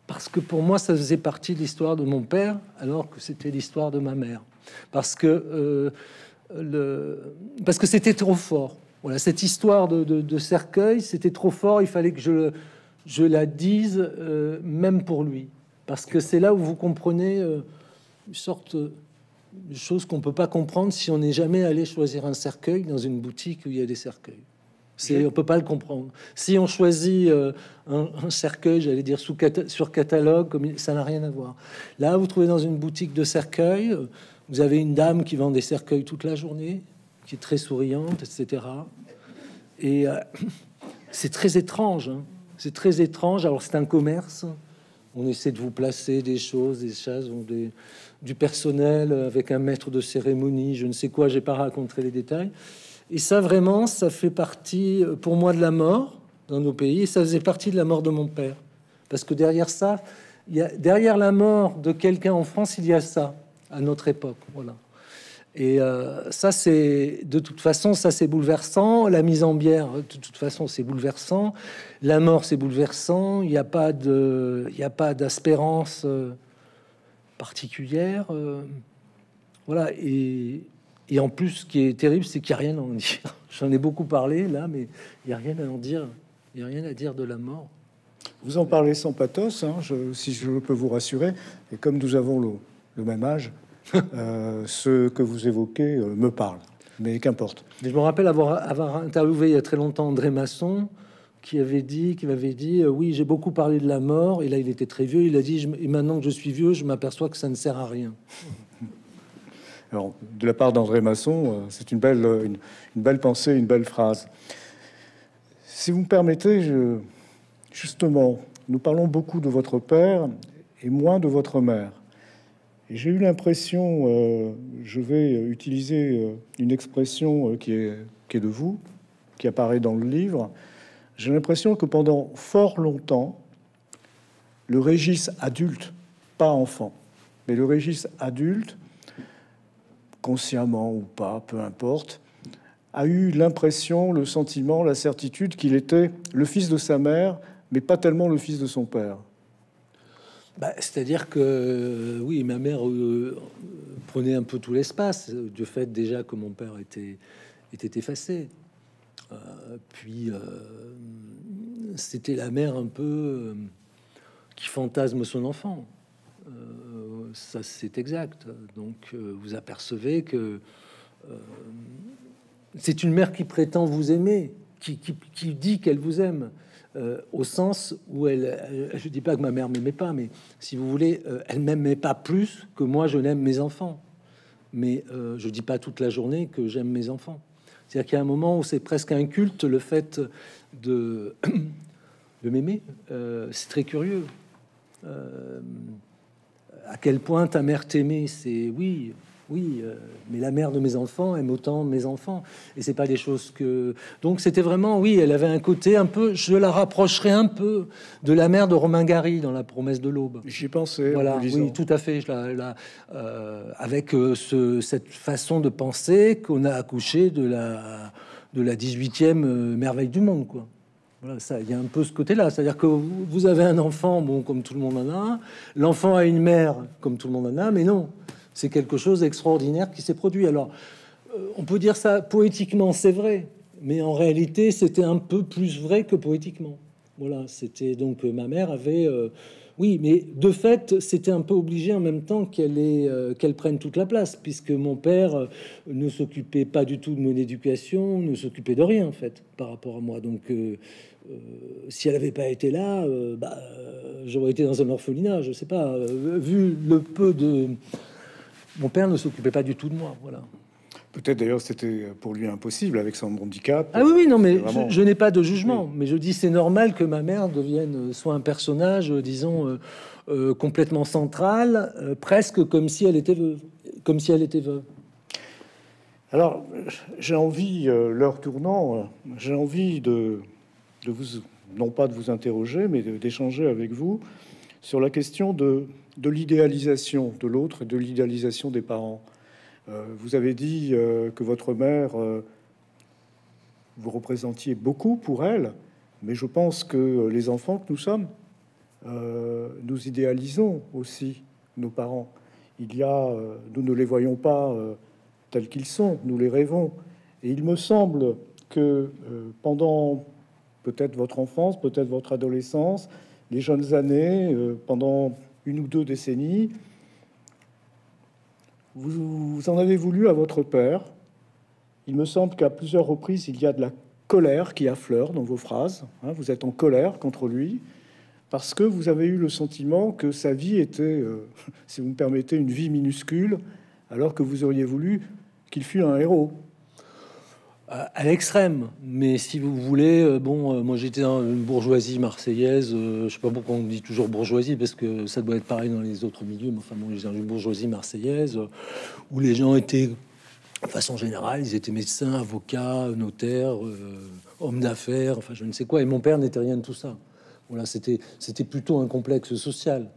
parce que pour moi, ça faisait partie de l'histoire de mon père, alors que c'était l'histoire de ma mère. Parce que, euh, le... parce que c'était trop fort. Voilà, cette histoire de, de, de cercueil, c'était trop fort. Il fallait que je, je la dise, euh, même pour lui. Parce que c'est là où vous comprenez euh, une sorte de chose qu'on peut pas comprendre si on n'est jamais allé choisir un cercueil dans une boutique où il y a des cercueils. C'est, on peut pas le comprendre. Si on choisit euh, un, un cercueil, j'allais dire sous cata sur catalogue, comme ça n'a rien à voir. Là, vous trouvez dans une boutique de cercueils, vous avez une dame qui vend des cercueils toute la journée, qui est très souriante, et cetera. Et euh, c'est très étrange. Hein. C'est très étrange. Alors c'est un commerce. On essaie de vous placer des choses, des choses, des, du personnel avec un maître de cérémonie, je ne sais quoi. J'ai pas raconté les détails. Et ça, vraiment, ça fait partie, pour moi, de la mort dans nos pays. Et ça faisait partie de la mort de mon père. Parce que derrière ça, il y a, derrière la mort de quelqu'un en France, il y a ça, à notre époque. Voilà. Et euh, ça, c'est... De toute façon, ça, c'est bouleversant. La mise en bière, de toute façon, c'est bouleversant. La mort, c'est bouleversant. Il n'y a pas de... Il n'y a pas d'espérance euh, particulière. Euh, voilà. Et... Et en plus, ce qui est terrible, c'est qu'il n'y a rien à en dire. J'en ai beaucoup parlé là, mais il n'y a rien à en dire. Il n'y a rien à dire de la mort. Vous en parlez sans pathos, hein, je, si je peux vous rassurer. Et comme nous avons le, le même âge, euh, ce que vous évoquez euh, me parle. Mais qu'importe. Mais je me rappelle avoir, avoir interviewé il y a très longtemps André Masson, qui avait dit, qui m'avait dit, euh, oui, j'ai beaucoup parlé de la mort. Et là, il était très vieux. Il a dit, je, et maintenant que je suis vieux, je m'aperçois que ça ne sert à rien. Alors, de la part d'André Masson, c'est une belle, une, une belle pensée, une belle phrase. Si vous me permettez, je, justement, nous parlons beaucoup de votre père et moins de votre mère. Et j'ai eu l'impression, euh, je vais utiliser une expression qui est, qui est de vous, qui apparaît dans le livre. J'ai l'impression que pendant fort longtemps, le Régis adulte, pas enfant, mais le Régis adulte, consciemment ou pas, peu importe, a eu l'impression, le sentiment, la certitude qu'il était le fils de sa mère, mais pas tellement le fils de son père. Bah, c'est-à-dire que, oui, ma mère euh, prenait un peu tout l'espace, du fait déjà que mon père était, était effacé. Euh, puis, euh, c'était la mère un peu euh, qui fantasme son enfant. Euh, ça, c'est exact. Donc, euh, vous apercevez que euh, c'est une mère qui prétend vous aimer, qui, qui, qui dit qu'elle vous aime, euh, au sens où elle... Euh, je dis pas que ma mère m'aimait pas, mais si vous voulez, euh, elle m'aimait pas plus que moi, je n'aime mes enfants. Mais euh, je dis pas toute la journée que j'aime mes enfants. C'est-à-dire qu'il y a un moment où c'est presque un culte, le fait de, de m'aimer. Euh, c'est très curieux. Euh, à quel point ta mère t'aimait, c'est oui, oui, euh, mais la mère de mes enfants aime autant mes enfants, et c'est pas des choses que... Donc c'était vraiment, oui, elle avait un côté un peu, je la rapprocherais un peu de la mère de Romain Gary dans La Promesse de l'Aube. J'y pensais. Voilà, oui, tout à fait. Je la, la, euh, avec euh, ce, cette façon de penser qu'on a accouché de la de la dix-huitième euh, merveille du monde, quoi. Voilà, ça, il y a un peu ce côté-là, c'est-à-dire que vous, vous avez un enfant, bon, comme tout le monde en a un, l'enfant a une mère, comme tout le monde en a, mais non, c'est quelque chose d'extraordinaire qui s'est produit. Alors, euh, on peut dire ça poétiquement, c'est vrai, mais en réalité, c'était un peu plus vrai que poétiquement. Voilà, c'était donc euh, ma mère avait, euh, oui, mais de fait, c'était un peu obligé en même temps qu'elle ait, euh, qu'elle prenne toute la place, puisque mon père euh, ne s'occupait pas du tout de mon éducation, ne s'occupait de rien en fait par rapport à moi. Donc euh, Euh, si elle n'avait pas été là, euh, bah, euh, j'aurais été dans un orphelinat, je sais pas. Euh, vu le peu de... Mon père ne s'occupait pas du tout de moi, voilà. Peut-être d'ailleurs c'était pour lui impossible avec son handicap. Ah oui, oui, non, mais vraiment... je, je n'ai pas de jugement. Oui. Mais je dis c'est normal que ma mère devienne soit un personnage, disons, euh, euh, complètement central, euh, presque comme si elle était veuve. Comme si elle était veuve. Alors, j'ai envie, euh, l'heure tournant, euh, j'ai envie de... de vous, non pas de vous interroger, mais d'échanger avec vous sur la question de, de l'idéalisation de l'autre et de l'idéalisation des parents. Euh, vous avez dit euh, que votre mère, euh, vous représentiez beaucoup pour elle, mais je pense que les enfants que nous sommes, euh, nous idéalisons aussi nos parents. Il y a, euh, nous ne les voyons pas euh, tels qu'ils sont, nous les rêvons. Et il me semble que euh, pendant peut-être votre enfance, peut-être votre adolescence, les jeunes années, euh, pendant une ou deux décennies, vous, vous en avez voulu à votre père. Il me semble qu'à plusieurs reprises, il y a de la colère qui affleure dans vos phrases. Hein, vous êtes en colère contre lui parce que vous avez eu le sentiment que sa vie était, euh, si vous me permettez, une vie minuscule, alors que vous auriez voulu qu'il fût un héros. À l'extrême, mais si vous voulez, euh, bon, euh, moi j'étais dans une bourgeoisie marseillaise, euh, je sais pas pourquoi on dit toujours bourgeoisie, parce que ça doit être pareil dans les autres milieux, mais enfin bon, j'étais dans une bourgeoisie marseillaise, euh, où les gens étaient, de façon générale, ils étaient médecins, avocats, notaires, euh, hommes d'affaires, enfin je ne sais quoi, et mon père n'était rien de tout ça. Voilà, c'était, c'était plutôt un complexe social.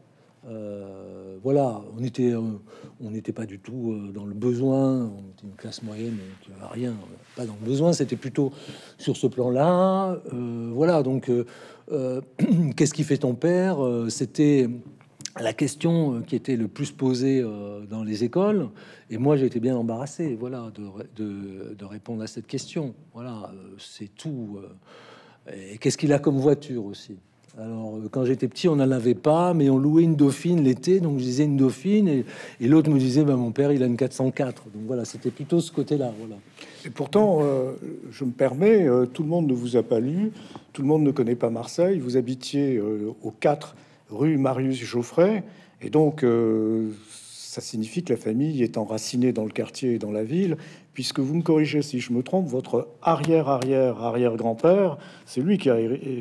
Euh, voilà, on était, euh, on n'était pas du tout euh, dans le besoin. On était une classe moyenne qui n'avait rien, pas dans le besoin. C'était plutôt sur ce plan-là. Euh, voilà, donc euh, euh, qu'est-ce qui fait ton père? Euh, C'était la question qui était le plus posée euh, dans les écoles. Et moi, j'ai été bien embarrassé, voilà, de, de, de répondre à cette question. Voilà, euh, c'est tout. Euh, et qu'est-ce qu'il a comme voiture aussi? Alors, quand j'étais petit, on n'en avait pas, mais on louait une Dauphine l'été, donc je disais une Dauphine, et, et l'autre me disait, bah, mon père, il a une quatre cent quatre. Donc voilà, c'était plutôt ce côté-là. Voilà. Et pourtant, euh, je me permets, euh, tout le monde ne vous a pas lu, tout le monde ne connaît pas Marseille. Vous habitiez euh, aux quatre rue Marius Geoffray, et donc euh, ça signifie que la famille est enracinée dans le quartier et dans la ville, puisque vous me corrigez si je me trompe, votre arrière-arrière-arrière-grand-père, c'est lui qui a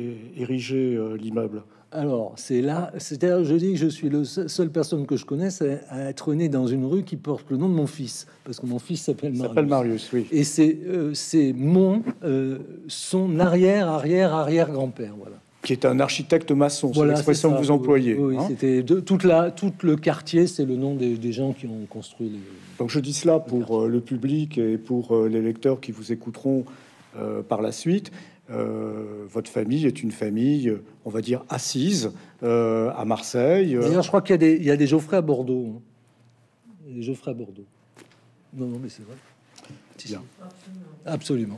érigé euh, l'immeuble. Alors, c'est là, c'est-à-dire, je dis que je suis la seule personne que je connaisse à être né dans une rue qui porte le nom de mon fils, parce que mon fils s'appelle Marius. S'appelle Marius, oui. Et c'est euh, c'est mon, euh, son arrière-arrière-arrière-grand-père, voilà. Qui est un architecte maçon, Voilà, c'est l'expression c'est que vous employez. Oui, oui, hein c'était de, toute la, tout le quartier, c'est le nom des, des gens qui ont construit les... Donc je dis cela pour euh, le public et pour euh, les lecteurs qui vous écouteront euh, par la suite. Euh, votre famille est une famille, on va dire, assise euh, à Marseille. D'ailleurs, je crois qu'il y a des, il y a des Geoffrey à Bordeaux. Hein. Il y a des Geoffrey à Bordeaux. Non, non, mais c'est vrai. Bien. Absolument.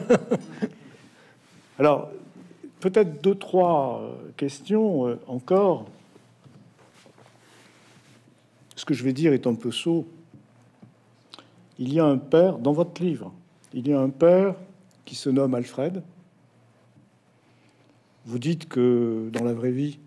Alors, peut-être deux, trois questions euh, encore. Ce que je vais dire est un peu sot. Il y a un père, dans votre livre, il y a un père qui se nomme Alfred. Vous dites que dans la vraie vie,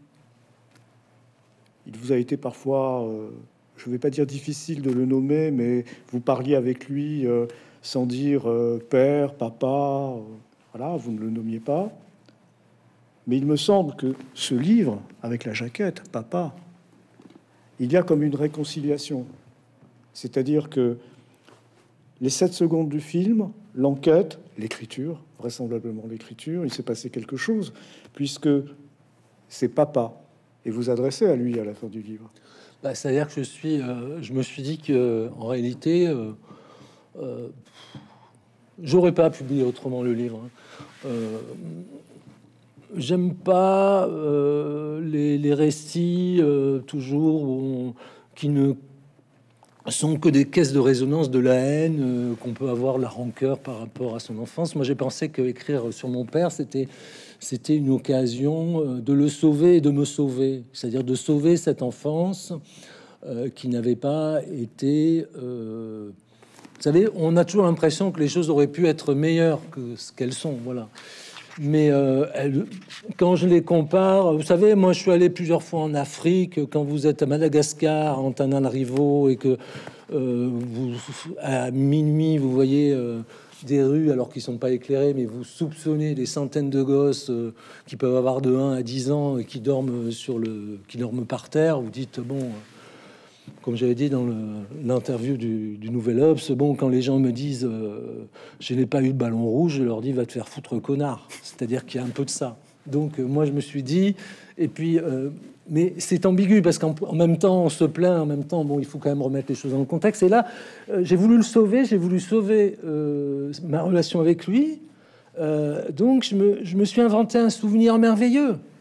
il vous a été parfois, euh, je ne vais pas dire difficile de le nommer, mais vous parliez avec lui euh, sans dire euh, père, papa, euh, voilà, vous ne le nommiez pas. Mais il me semble que ce livre, avec la jaquette, papa, il y a comme une réconciliation. C'est-à-dire que les sept secondes du film, l'enquête, l'écriture, vraisemblablement l'écriture, il s'est passé quelque chose, puisque c'est papa, et vous adressez à lui à la fin du livre. Bah, c'est-à-dire que je suis, euh, je me suis dit que en réalité, euh, euh, j'aurais pas publié autrement le livre. Hein. Euh, j'aime pas euh, les, les récits euh, toujours on, qui ne sont que des caisses de résonance de la haine euh, qu'on peut avoir, la rancœur par rapport à son enfance. Moi, j'ai pensé que écrire sur mon père, c'était c'était une occasion euh, de le sauver et de me sauver, c'est-à-dire de sauver cette enfance euh, qui n'avait pas été. Euh, vous savez, on a toujours l'impression que les choses auraient pu être meilleures que ce qu'elles sont. Voilà. Mais euh, elle, quand je les compare, vous savez, moi je suis allé plusieurs fois en Afrique. Quand vous êtes à Madagascar, en Antananarivo, et que euh, vous, à minuit, vous voyez euh, des rues alors qu'ils sont pas éclairés, mais vous soupçonnez des centaines de gosses euh, qui peuvent avoir de un à dix ans et qui dorment sur le, qui dorment par terre. Vous dites bon. Comme j'avais dit dans l'interview du, du Nouvel Obs, bon, quand les gens me disent euh, je n'ai pas eu de ballon rouge, je leur dis va te faire foutre, connard. C'est-à-dire qu'il y a un peu de ça. Donc euh, moi je me suis dit, et puis, euh, mais c'est ambigu parce qu'en en même temps on se plaint, en même temps bon, il faut quand même remettre les choses dans le contexte. Et là, euh, j'ai voulu le sauver, j'ai voulu sauver euh, ma relation avec lui. Euh, donc je me, je me suis inventé un souvenir merveilleux.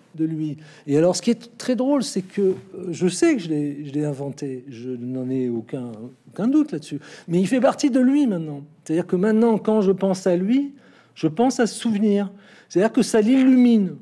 de lui. Et alors, ce qui est très drôle, c'est que euh, je sais que je l'ai, je l'ai inventé. Je n'en ai aucun, aucun doute là-dessus. Mais il fait partie de lui maintenant. C'est-à-dire que maintenant, quand je pense à lui, je pense à ce souvenir. C'est-à-dire que ça l'illumine.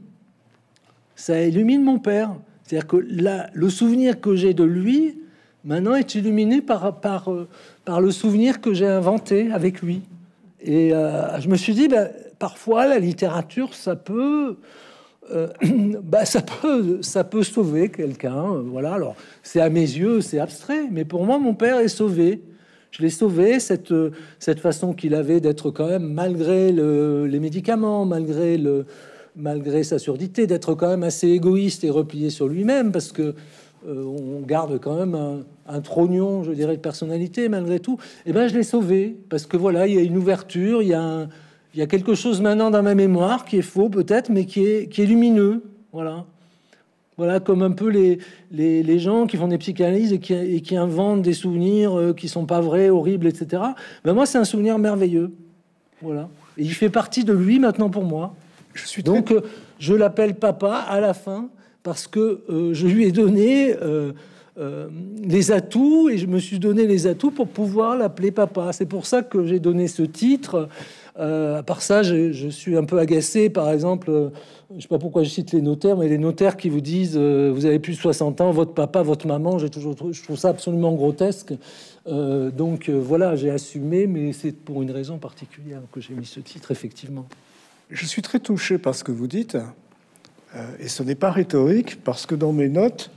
Ça illumine mon père. C'est-à-dire que là, le souvenir que j'ai de lui, maintenant, est illuminé par, par, euh, par le souvenir que j'ai inventé avec lui. Et euh, je me suis dit, ben, parfois, la littérature, ça peut... Euh, bah, ça peut, ça peut sauver quelqu'un. Euh, voilà. Alors, c'est à mes yeux, c'est abstrait, mais pour moi, mon père est sauvé. Je l'ai sauvé, cette, cette façon qu'il avait d'être quand même, malgré le, les médicaments, malgré, le, malgré sa surdité, d'être quand même assez égoïste et replié sur lui-même, parce que euh, on garde quand même un, un trognon, je dirais, de personnalité, malgré tout. Et ben, je l'ai sauvé, parce que voilà, il y a une ouverture, il y a un... Il y a quelque chose maintenant dans ma mémoire qui est faux peut-être, mais qui est, qui est lumineux. Voilà. Voilà, comme un peu les, les, les gens qui font des psychanalyses et qui, et qui inventent des souvenirs euh, qui sont pas vrais, horribles, et cetera. Ben moi, c'est un souvenir merveilleux. Voilà. Et il fait partie de lui maintenant pour moi. Je suis Donc, très... euh, je l'appelle papa à la fin parce que euh, je lui ai donné... Euh, Euh, les atouts, et je me suis donné les atouts pour pouvoir l'appeler papa. C'est pour ça que j'ai donné ce titre. Euh, à part ça, je, je suis un peu agacé, par exemple, euh, je sais pas pourquoi je cite les notaires, mais les notaires qui vous disent euh, vous avez plus de soixante ans, votre papa, votre maman, j'ai toujours, je trouve ça absolument grotesque. Euh, donc euh, voilà, j'ai assumé, mais c'est pour une raison particulière que j'ai mis ce titre, effectivement. Je suis très touché par ce que vous dites, euh, et ce n'est pas rhétorique, parce que dans mes notes,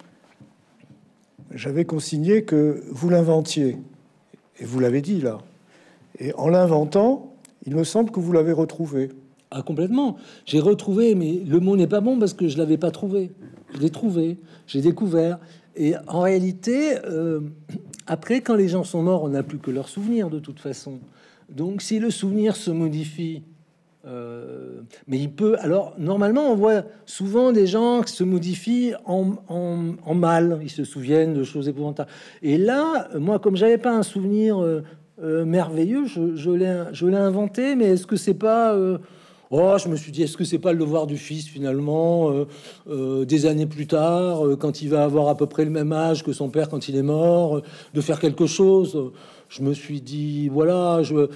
j'avais consigné que vous l'inventiez, et vous l'avez dit là. Et en l'inventant, il me semble que vous l'avez retrouvé. Ah, complètement. J'ai retrouvé, mais le mot n'est pas bon parce que je l'avais pas trouvé. Je l'ai trouvé, j'ai découvert. Et en réalité, euh, après, quand les gens sont morts, on n'a plus que leur souvenir de toute façon. Donc, si le souvenir se modifie, Euh, mais il peut. Alors, normalement, on voit souvent des gens qui se modifient en, en, en mal. Ils se souviennent de choses épouvantables. Et là, moi, comme j'avais pas un souvenir euh, euh, merveilleux, je, je l'ai, je l'ai inventé. Mais est-ce que c'est pas euh, oh, je me suis dit, est-ce que c'est pas le devoir du fils finalement, euh, euh, des années plus tard, euh, quand il va avoir à peu près le même âge que son père quand il est mort, euh, de faire quelque chose. Je me suis dit, voilà, je,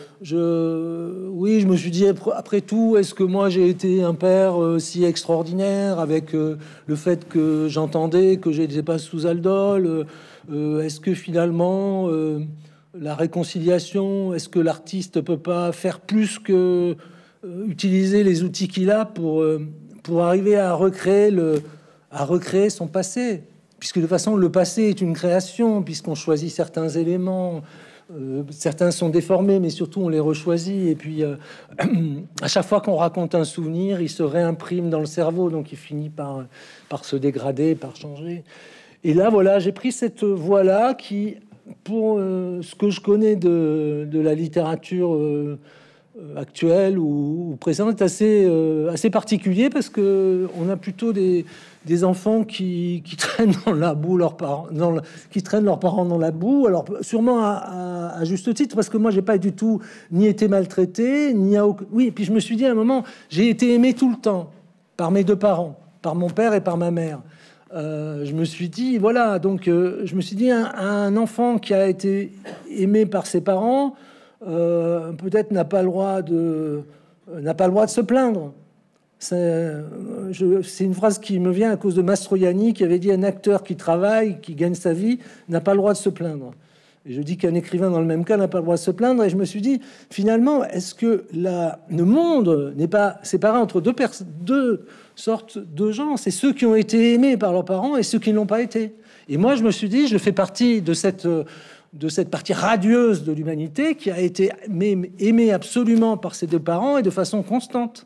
je, oui, je me suis dit, après tout, est-ce que moi j'ai été un père euh, si extraordinaire avec euh, le fait que j'entendais que j'étais pas sous aldol, euh, est-ce que finalement euh, la réconciliation, est-ce que l'artiste peut pas faire plus que euh, utiliser les outils qu'il a pour euh, pour arriver à recréer le, à recréer son passé, puisque de toute façon le passé est une création, puisqu'on choisit certains éléments. Euh, certains sont déformés, mais surtout on les rechoisit. Et puis, euh, à chaque fois qu'on raconte un souvenir, il se réimprime dans le cerveau, donc il finit par, par se dégrader, par changer. Et là, voilà, j'ai pris cette voie-là qui, pour euh, ce que je connais de, de la littérature euh, actuelle ou, ou présente, est assez, euh, assez particulier parce que on a plutôt des des enfants qui, qui traînent dans la boue leurs parents, dans le, qui traînent leurs parents dans la boue. Alors sûrement à, à, à juste titre, parce que moi j'ai pas du tout ni été maltraité, ni à aucun... oui. Et puis je me suis dit à un moment, j'ai été aimé tout le temps par mes deux parents, par mon père et par ma mère. Euh, je me suis dit voilà, donc euh, je me suis dit un, un enfant qui a été aimé par ses parents, euh, peut-être n'a pas le droit de n'a pas le droit de se plaindre. C'est, je, c'est une phrase qui me vient à cause de Mastroianni qui avait dit un acteur qui travaille, qui gagne sa vie, n'a pas le droit de se plaindre. Et je dis qu'un écrivain dans le même cas n'a pas le droit de se plaindre. Et je me suis dit, finalement, est-ce que la, le monde n'est pas séparé entre deux, pers- deux sortes de gens? C'est ceux qui ont été aimés par leurs parents et ceux qui ne l'ont pas été. Et moi, je me suis dit, je fais partie de cette... de cette partie radieuse de l'humanité qui a été aimée absolument par ses deux parents et de façon constante.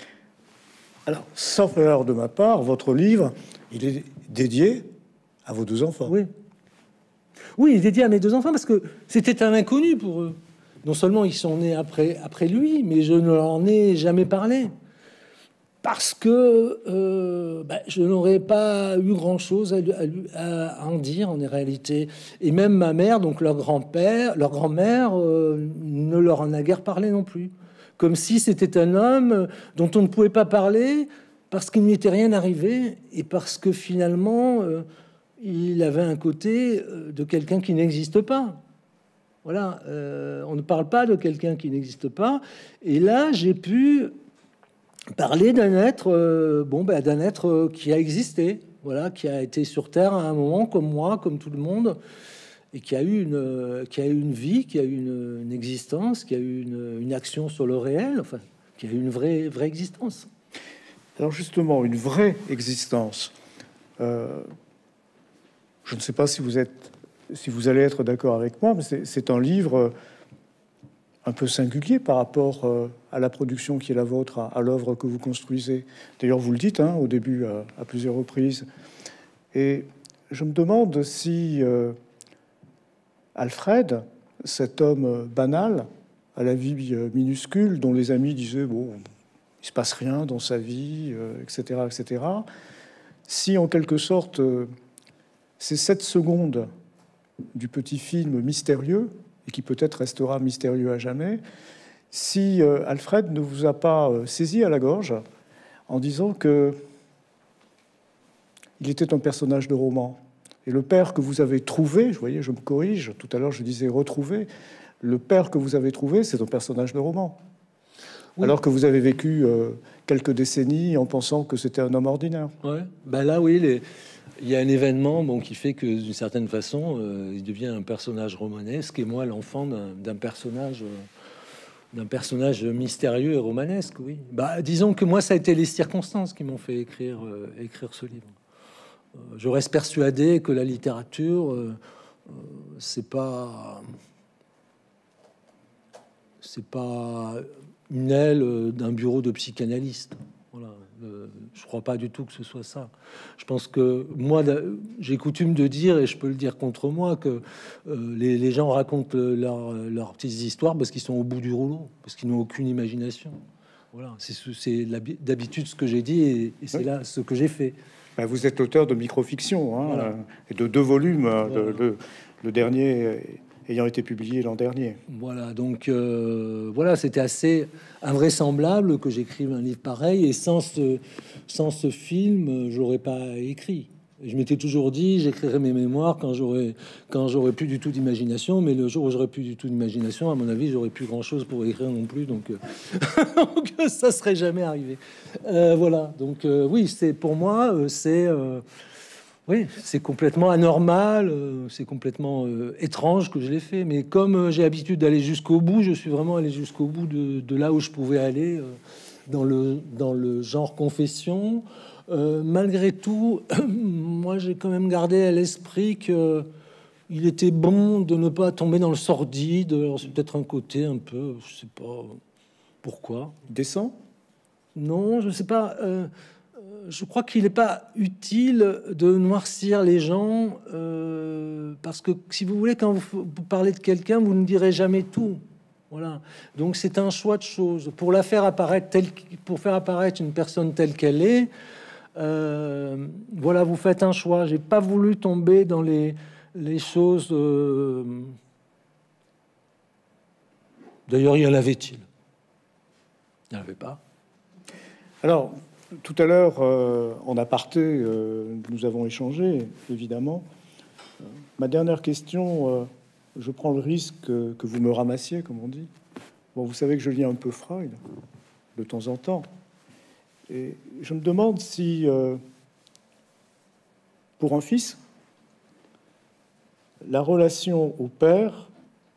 Alors, sauf erreur de ma part, votre livre, il est dédié à vos deux enfants. Oui. Oui, il est dédié à mes deux enfants parce que c'était un inconnu pour eux. Non seulement ils sont nés après, après lui, mais je ne leur en ai jamais parlé. Parce que euh, bah, je n'aurais pas eu grand-chose à, à, à en dire en réalité. Et même ma mère, donc leur grand-père, leur grand-mère, euh, ne leur en a guère parlé non plus. Comme si c'était un homme dont on ne pouvait pas parler parce qu'il n'y était rien arrivé et parce que finalement, euh, il avait un côté de quelqu'un qui n'existe pas. Voilà, euh, on ne parle pas de quelqu'un qui n'existe pas. Et là, j'ai pu parler d'un être, euh, bon, ben, d'un être qui a existé, voilà, qui a été sur Terre à un moment, comme moi, comme tout le monde, et qui a eu une, qui a eu une vie, qui a eu une, une existence, qui a eu une, une action sur le réel, enfin, qui a eu une vraie, vraie existence. Alors justement, une vraie existence. Euh, je ne sais pas si vous êtes, si vous allez être d'accord avec moi, mais c'est un livre un peu singulier par rapport à la production qui est la vôtre, à, à l'œuvre que vous construisez. D'ailleurs, vous le dites hein, au début à, à plusieurs reprises. Et je me demande si euh, Alfred, cet homme banal, à la vie minuscule, dont les amis disaient bon, il se passe rien dans sa vie, euh, et cetera, et cetera. Si en quelque sorte euh, ces sept secondes du petit film mystérieux et qui peut-être restera mystérieux à jamais, si euh, Alfred ne vous a pas euh, saisi à la gorge en disant que il était un personnage de roman. Et le père que vous avez trouvé, je voyais, je me corrige, tout à l'heure je disais retrouver, le père que vous avez trouvé, c'est un personnage de roman. Oui. Alors que vous avez vécu euh, quelques décennies en pensant que c'était un homme ordinaire. Ouais. Ben là, oui, les... il y a un événement bon, qui fait que d'une certaine façon, euh, il devient un personnage romanesque et moi l'enfant d'un personnage... Euh... d'un personnage mystérieux et romanesque, oui. Bah, disons que moi, ça a été les circonstances qui m'ont fait écrire, euh, écrire ce livre. Euh, je reste persuadé que la littérature, euh, euh, c'est pas, c'est pas une aile d'un bureau de psychanalyste. Voilà. Euh, je crois pas du tout que ce soit ça. Je pense que moi, j'ai coutume de dire, et je peux le dire contre moi, que euh, les, les gens racontent leurs leur petites histoires parce qu'ils sont au bout du rouleau, parce qu'ils n'ont aucune imagination. Voilà, c'est d'habitude ce que j'ai dit, et, et c'est oui. là ce que j'ai fait. Vous êtes auteur de microfiction, hein, voilà. Et de deux volumes, voilà. le, le, le dernier ayant été publié l'an dernier. Voilà, donc euh, voilà, c'était assez invraisemblable que j'écrive un livre pareil, et sans ce, sans ce film, j'aurais pas écrit. Je m'étais toujours dit, j'écrirai mes mémoires quand j'aurais quand j'aurais plus du tout d'imagination, mais le jour où j'aurais plus du tout d'imagination, à mon avis, j'aurais plus grand chose pour écrire non plus, donc, euh, donc ça serait jamais arrivé. Euh, voilà, donc euh, oui, c'est pour moi, euh, c'est euh, oui, c'est complètement anormal, euh, c'est complètement euh, étrange que je l'ai fait. Mais comme euh, j'ai l'habitude d'aller jusqu'au bout, je suis vraiment allé jusqu'au bout de, de là où je pouvais aller euh, dans le dans le genre confession. Euh, malgré tout, moi j'ai quand même gardé à l'esprit que il était bon de ne pas tomber dans le sordide. C'est peut-être un côté un peu, je sais pas pourquoi. Décent? Non, je sais pas. Euh, Je crois qu'il n'est pas utile de noircir les gens euh, parce que si vous voulez, quand vous, vous parlez de quelqu'un, vous ne direz jamais tout. Voilà. Donc c'est un choix de choses pour la faire apparaître telle, pour faire apparaître une personne telle qu'elle est. Euh, voilà, vous faites un choix. J'ai pas voulu tomber dans les les choses. Euh... D'ailleurs, y en avait-il? Il n'y en avait pas. Alors. Tout à l'heure, euh, en aparté, euh, nous avons échangé, évidemment. Euh, ma dernière question, euh, je prends le risque que, que vous me ramassiez, comme on dit. Bon, vous savez que je lis un peu Freud, de temps en temps. Et je me demande si, euh, pour un fils, la relation au père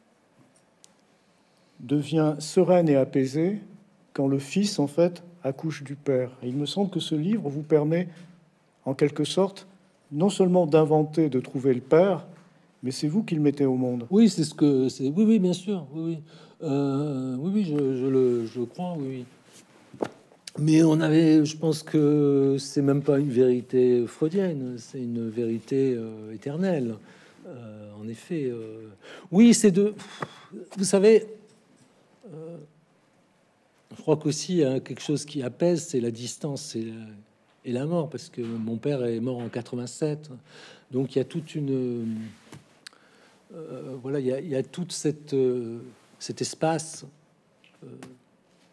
devient sereine et apaisée quand le fils, en fait, accouche du père. Et il me semble que ce livre vous permet, en quelque sorte, non seulement d'inventer, de trouver le père, mais c'est vous qui le mettez au monde. Oui, c'est ce que c'est. Oui, oui, bien sûr. Oui, oui, euh, oui, oui, je, je le, je crois. Oui, oui. Mais on avait, je pense que c'est même pas une vérité freudienne, c'est une vérité euh, éternelle. Euh, en effet, euh, oui, c'est de. Vous savez. Euh, Je crois qu'aussi hein, quelque chose qui apaise, c'est la distance et la, et la mort, parce que mon père est mort en quatre-vingt-sept, donc il y a toute une euh, voilà, il y a, il y a toute cette euh, cet espace euh,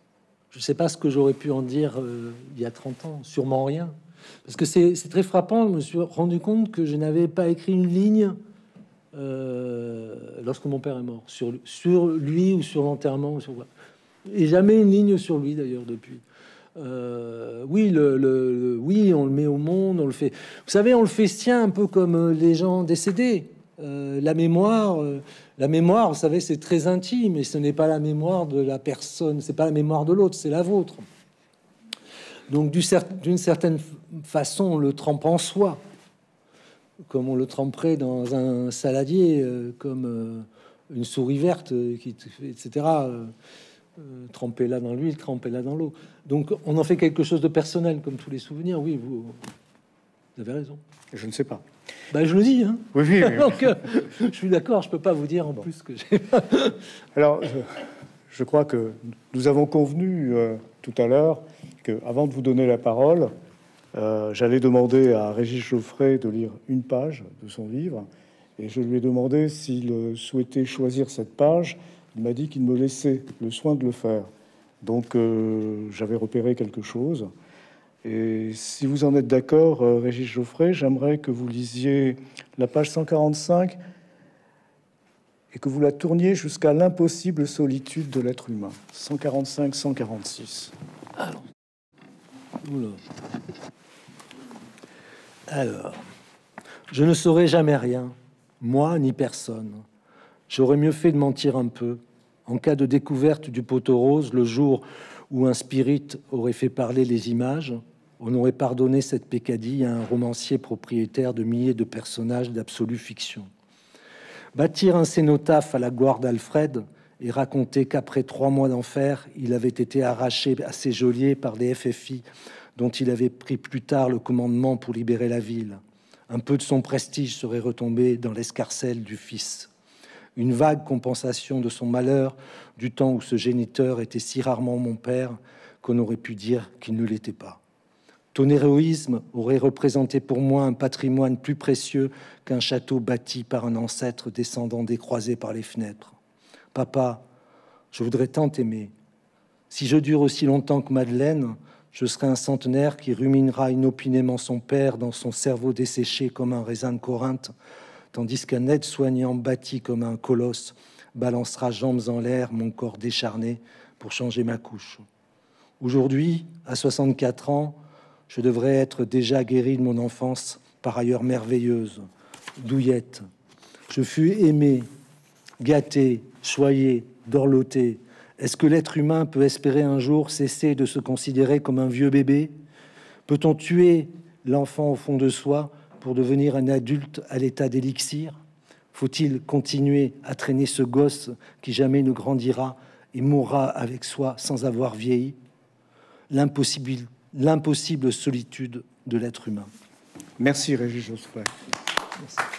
je ne sais pas ce que j'aurais pu en dire euh, il y a trente ans, sûrement rien. Parce que c'est très frappant, je me suis rendu compte que je n'avais pas écrit une ligne euh, lorsque mon père est mort, sur, sur lui ou sur l'enterrement, sur quoi. Et jamais une ligne sur lui d'ailleurs depuis. Euh, oui, le, le, le, oui, on le met au monde, on le fait. Vous savez, on le fait sien un peu comme les gens décédés. Euh, la mémoire, euh, la mémoire, vous savez, c'est très intime, et ce n'est pas la mémoire de la personne, c'est pas la mémoire de l'autre, c'est la vôtre. Donc, d'une certaine façon, on le trempe en soi, comme on le tremperait dans un saladier, euh, comme euh, une souris verte, euh, qui, et cetera. Euh, euh, tremper là dans l'huile, tremper là dans l'eau. Donc, on en fait quelque chose de personnel, comme tous les souvenirs. Oui, vous, vous avez raison. Je ne sais pas. Ben, je le dis. Hein. Oui, oui, oui. Donc, euh, je suis d'accord. Je peux pas vous dire en bon. plus que j'ai. Alors, je, je crois que nous avons convenu euh, tout à l'heure que, avant de vous donner la parole, euh, j'allais demander à Régis Geoffrey de lire une page de son livre, et je lui ai demandé s'il souhaitait choisir cette page. Il m'a dit qu'il me laissait le soin de le faire. Donc, euh, j'avais repéré quelque chose. Et si vous en êtes d'accord, euh, Régis Geoffrey, j'aimerais que vous lisiez la page cent quarante-cinq et que vous la tourniez jusqu'à l'impossible solitude de l'être humain. cent quarante-cinq cent quarante-six. Alors. Oula. Alors. Je ne saurais jamais rien, moi ni personne. J'aurais mieux fait de mentir un peu. En cas de découverte du poteau rose, le jour où un spirit aurait fait parler les images, on aurait pardonné cette peccadille à un romancier propriétaire de milliers de personnages d'absolue fiction. Bâtir un cénotaphe à la gloire d'Alfred et raconter qu'après trois mois d'enfer, il avait été arraché à ses geôliers par des F F I dont il avait pris plus tard le commandement pour libérer la ville. Un peu de son prestige serait retombé dans l'escarcelle du fils. Une vague compensation de son malheur du temps où ce géniteur était si rarement mon père qu'on aurait pu dire qu'il ne l'était pas. Ton héroïsme aurait représenté pour moi un patrimoine plus précieux qu'un château bâti par un ancêtre descendant des croisées par les fenêtres. Papa, je voudrais tant t'aimer. Si je dure aussi longtemps que Madeleine, je serai un centenaire qui ruminera inopinément son père dans son cerveau desséché comme un raisin de Corinthe, tandis qu'un aide-soignant bâti comme un colosse balancera jambes en l'air mon corps décharné pour changer ma couche. Aujourd'hui, à soixante-quatre ans, je devrais être déjà guéri de mon enfance, par ailleurs merveilleuse, douillette. Je fus aimé, gâté, choyé, dorloté. Est-ce que l'être humain peut espérer un jour cesser de se considérer comme un vieux bébé? Peut-on tuer l'enfant au fond de soi pour devenir un adulte à l'état d'élixir? Faut-il continuer à traîner ce gosse qui jamais ne grandira et mourra avec soi sans avoir vieilli? L'impossible, l'impossible solitude de l'être humain. Merci Régis Geoffrey. Merci.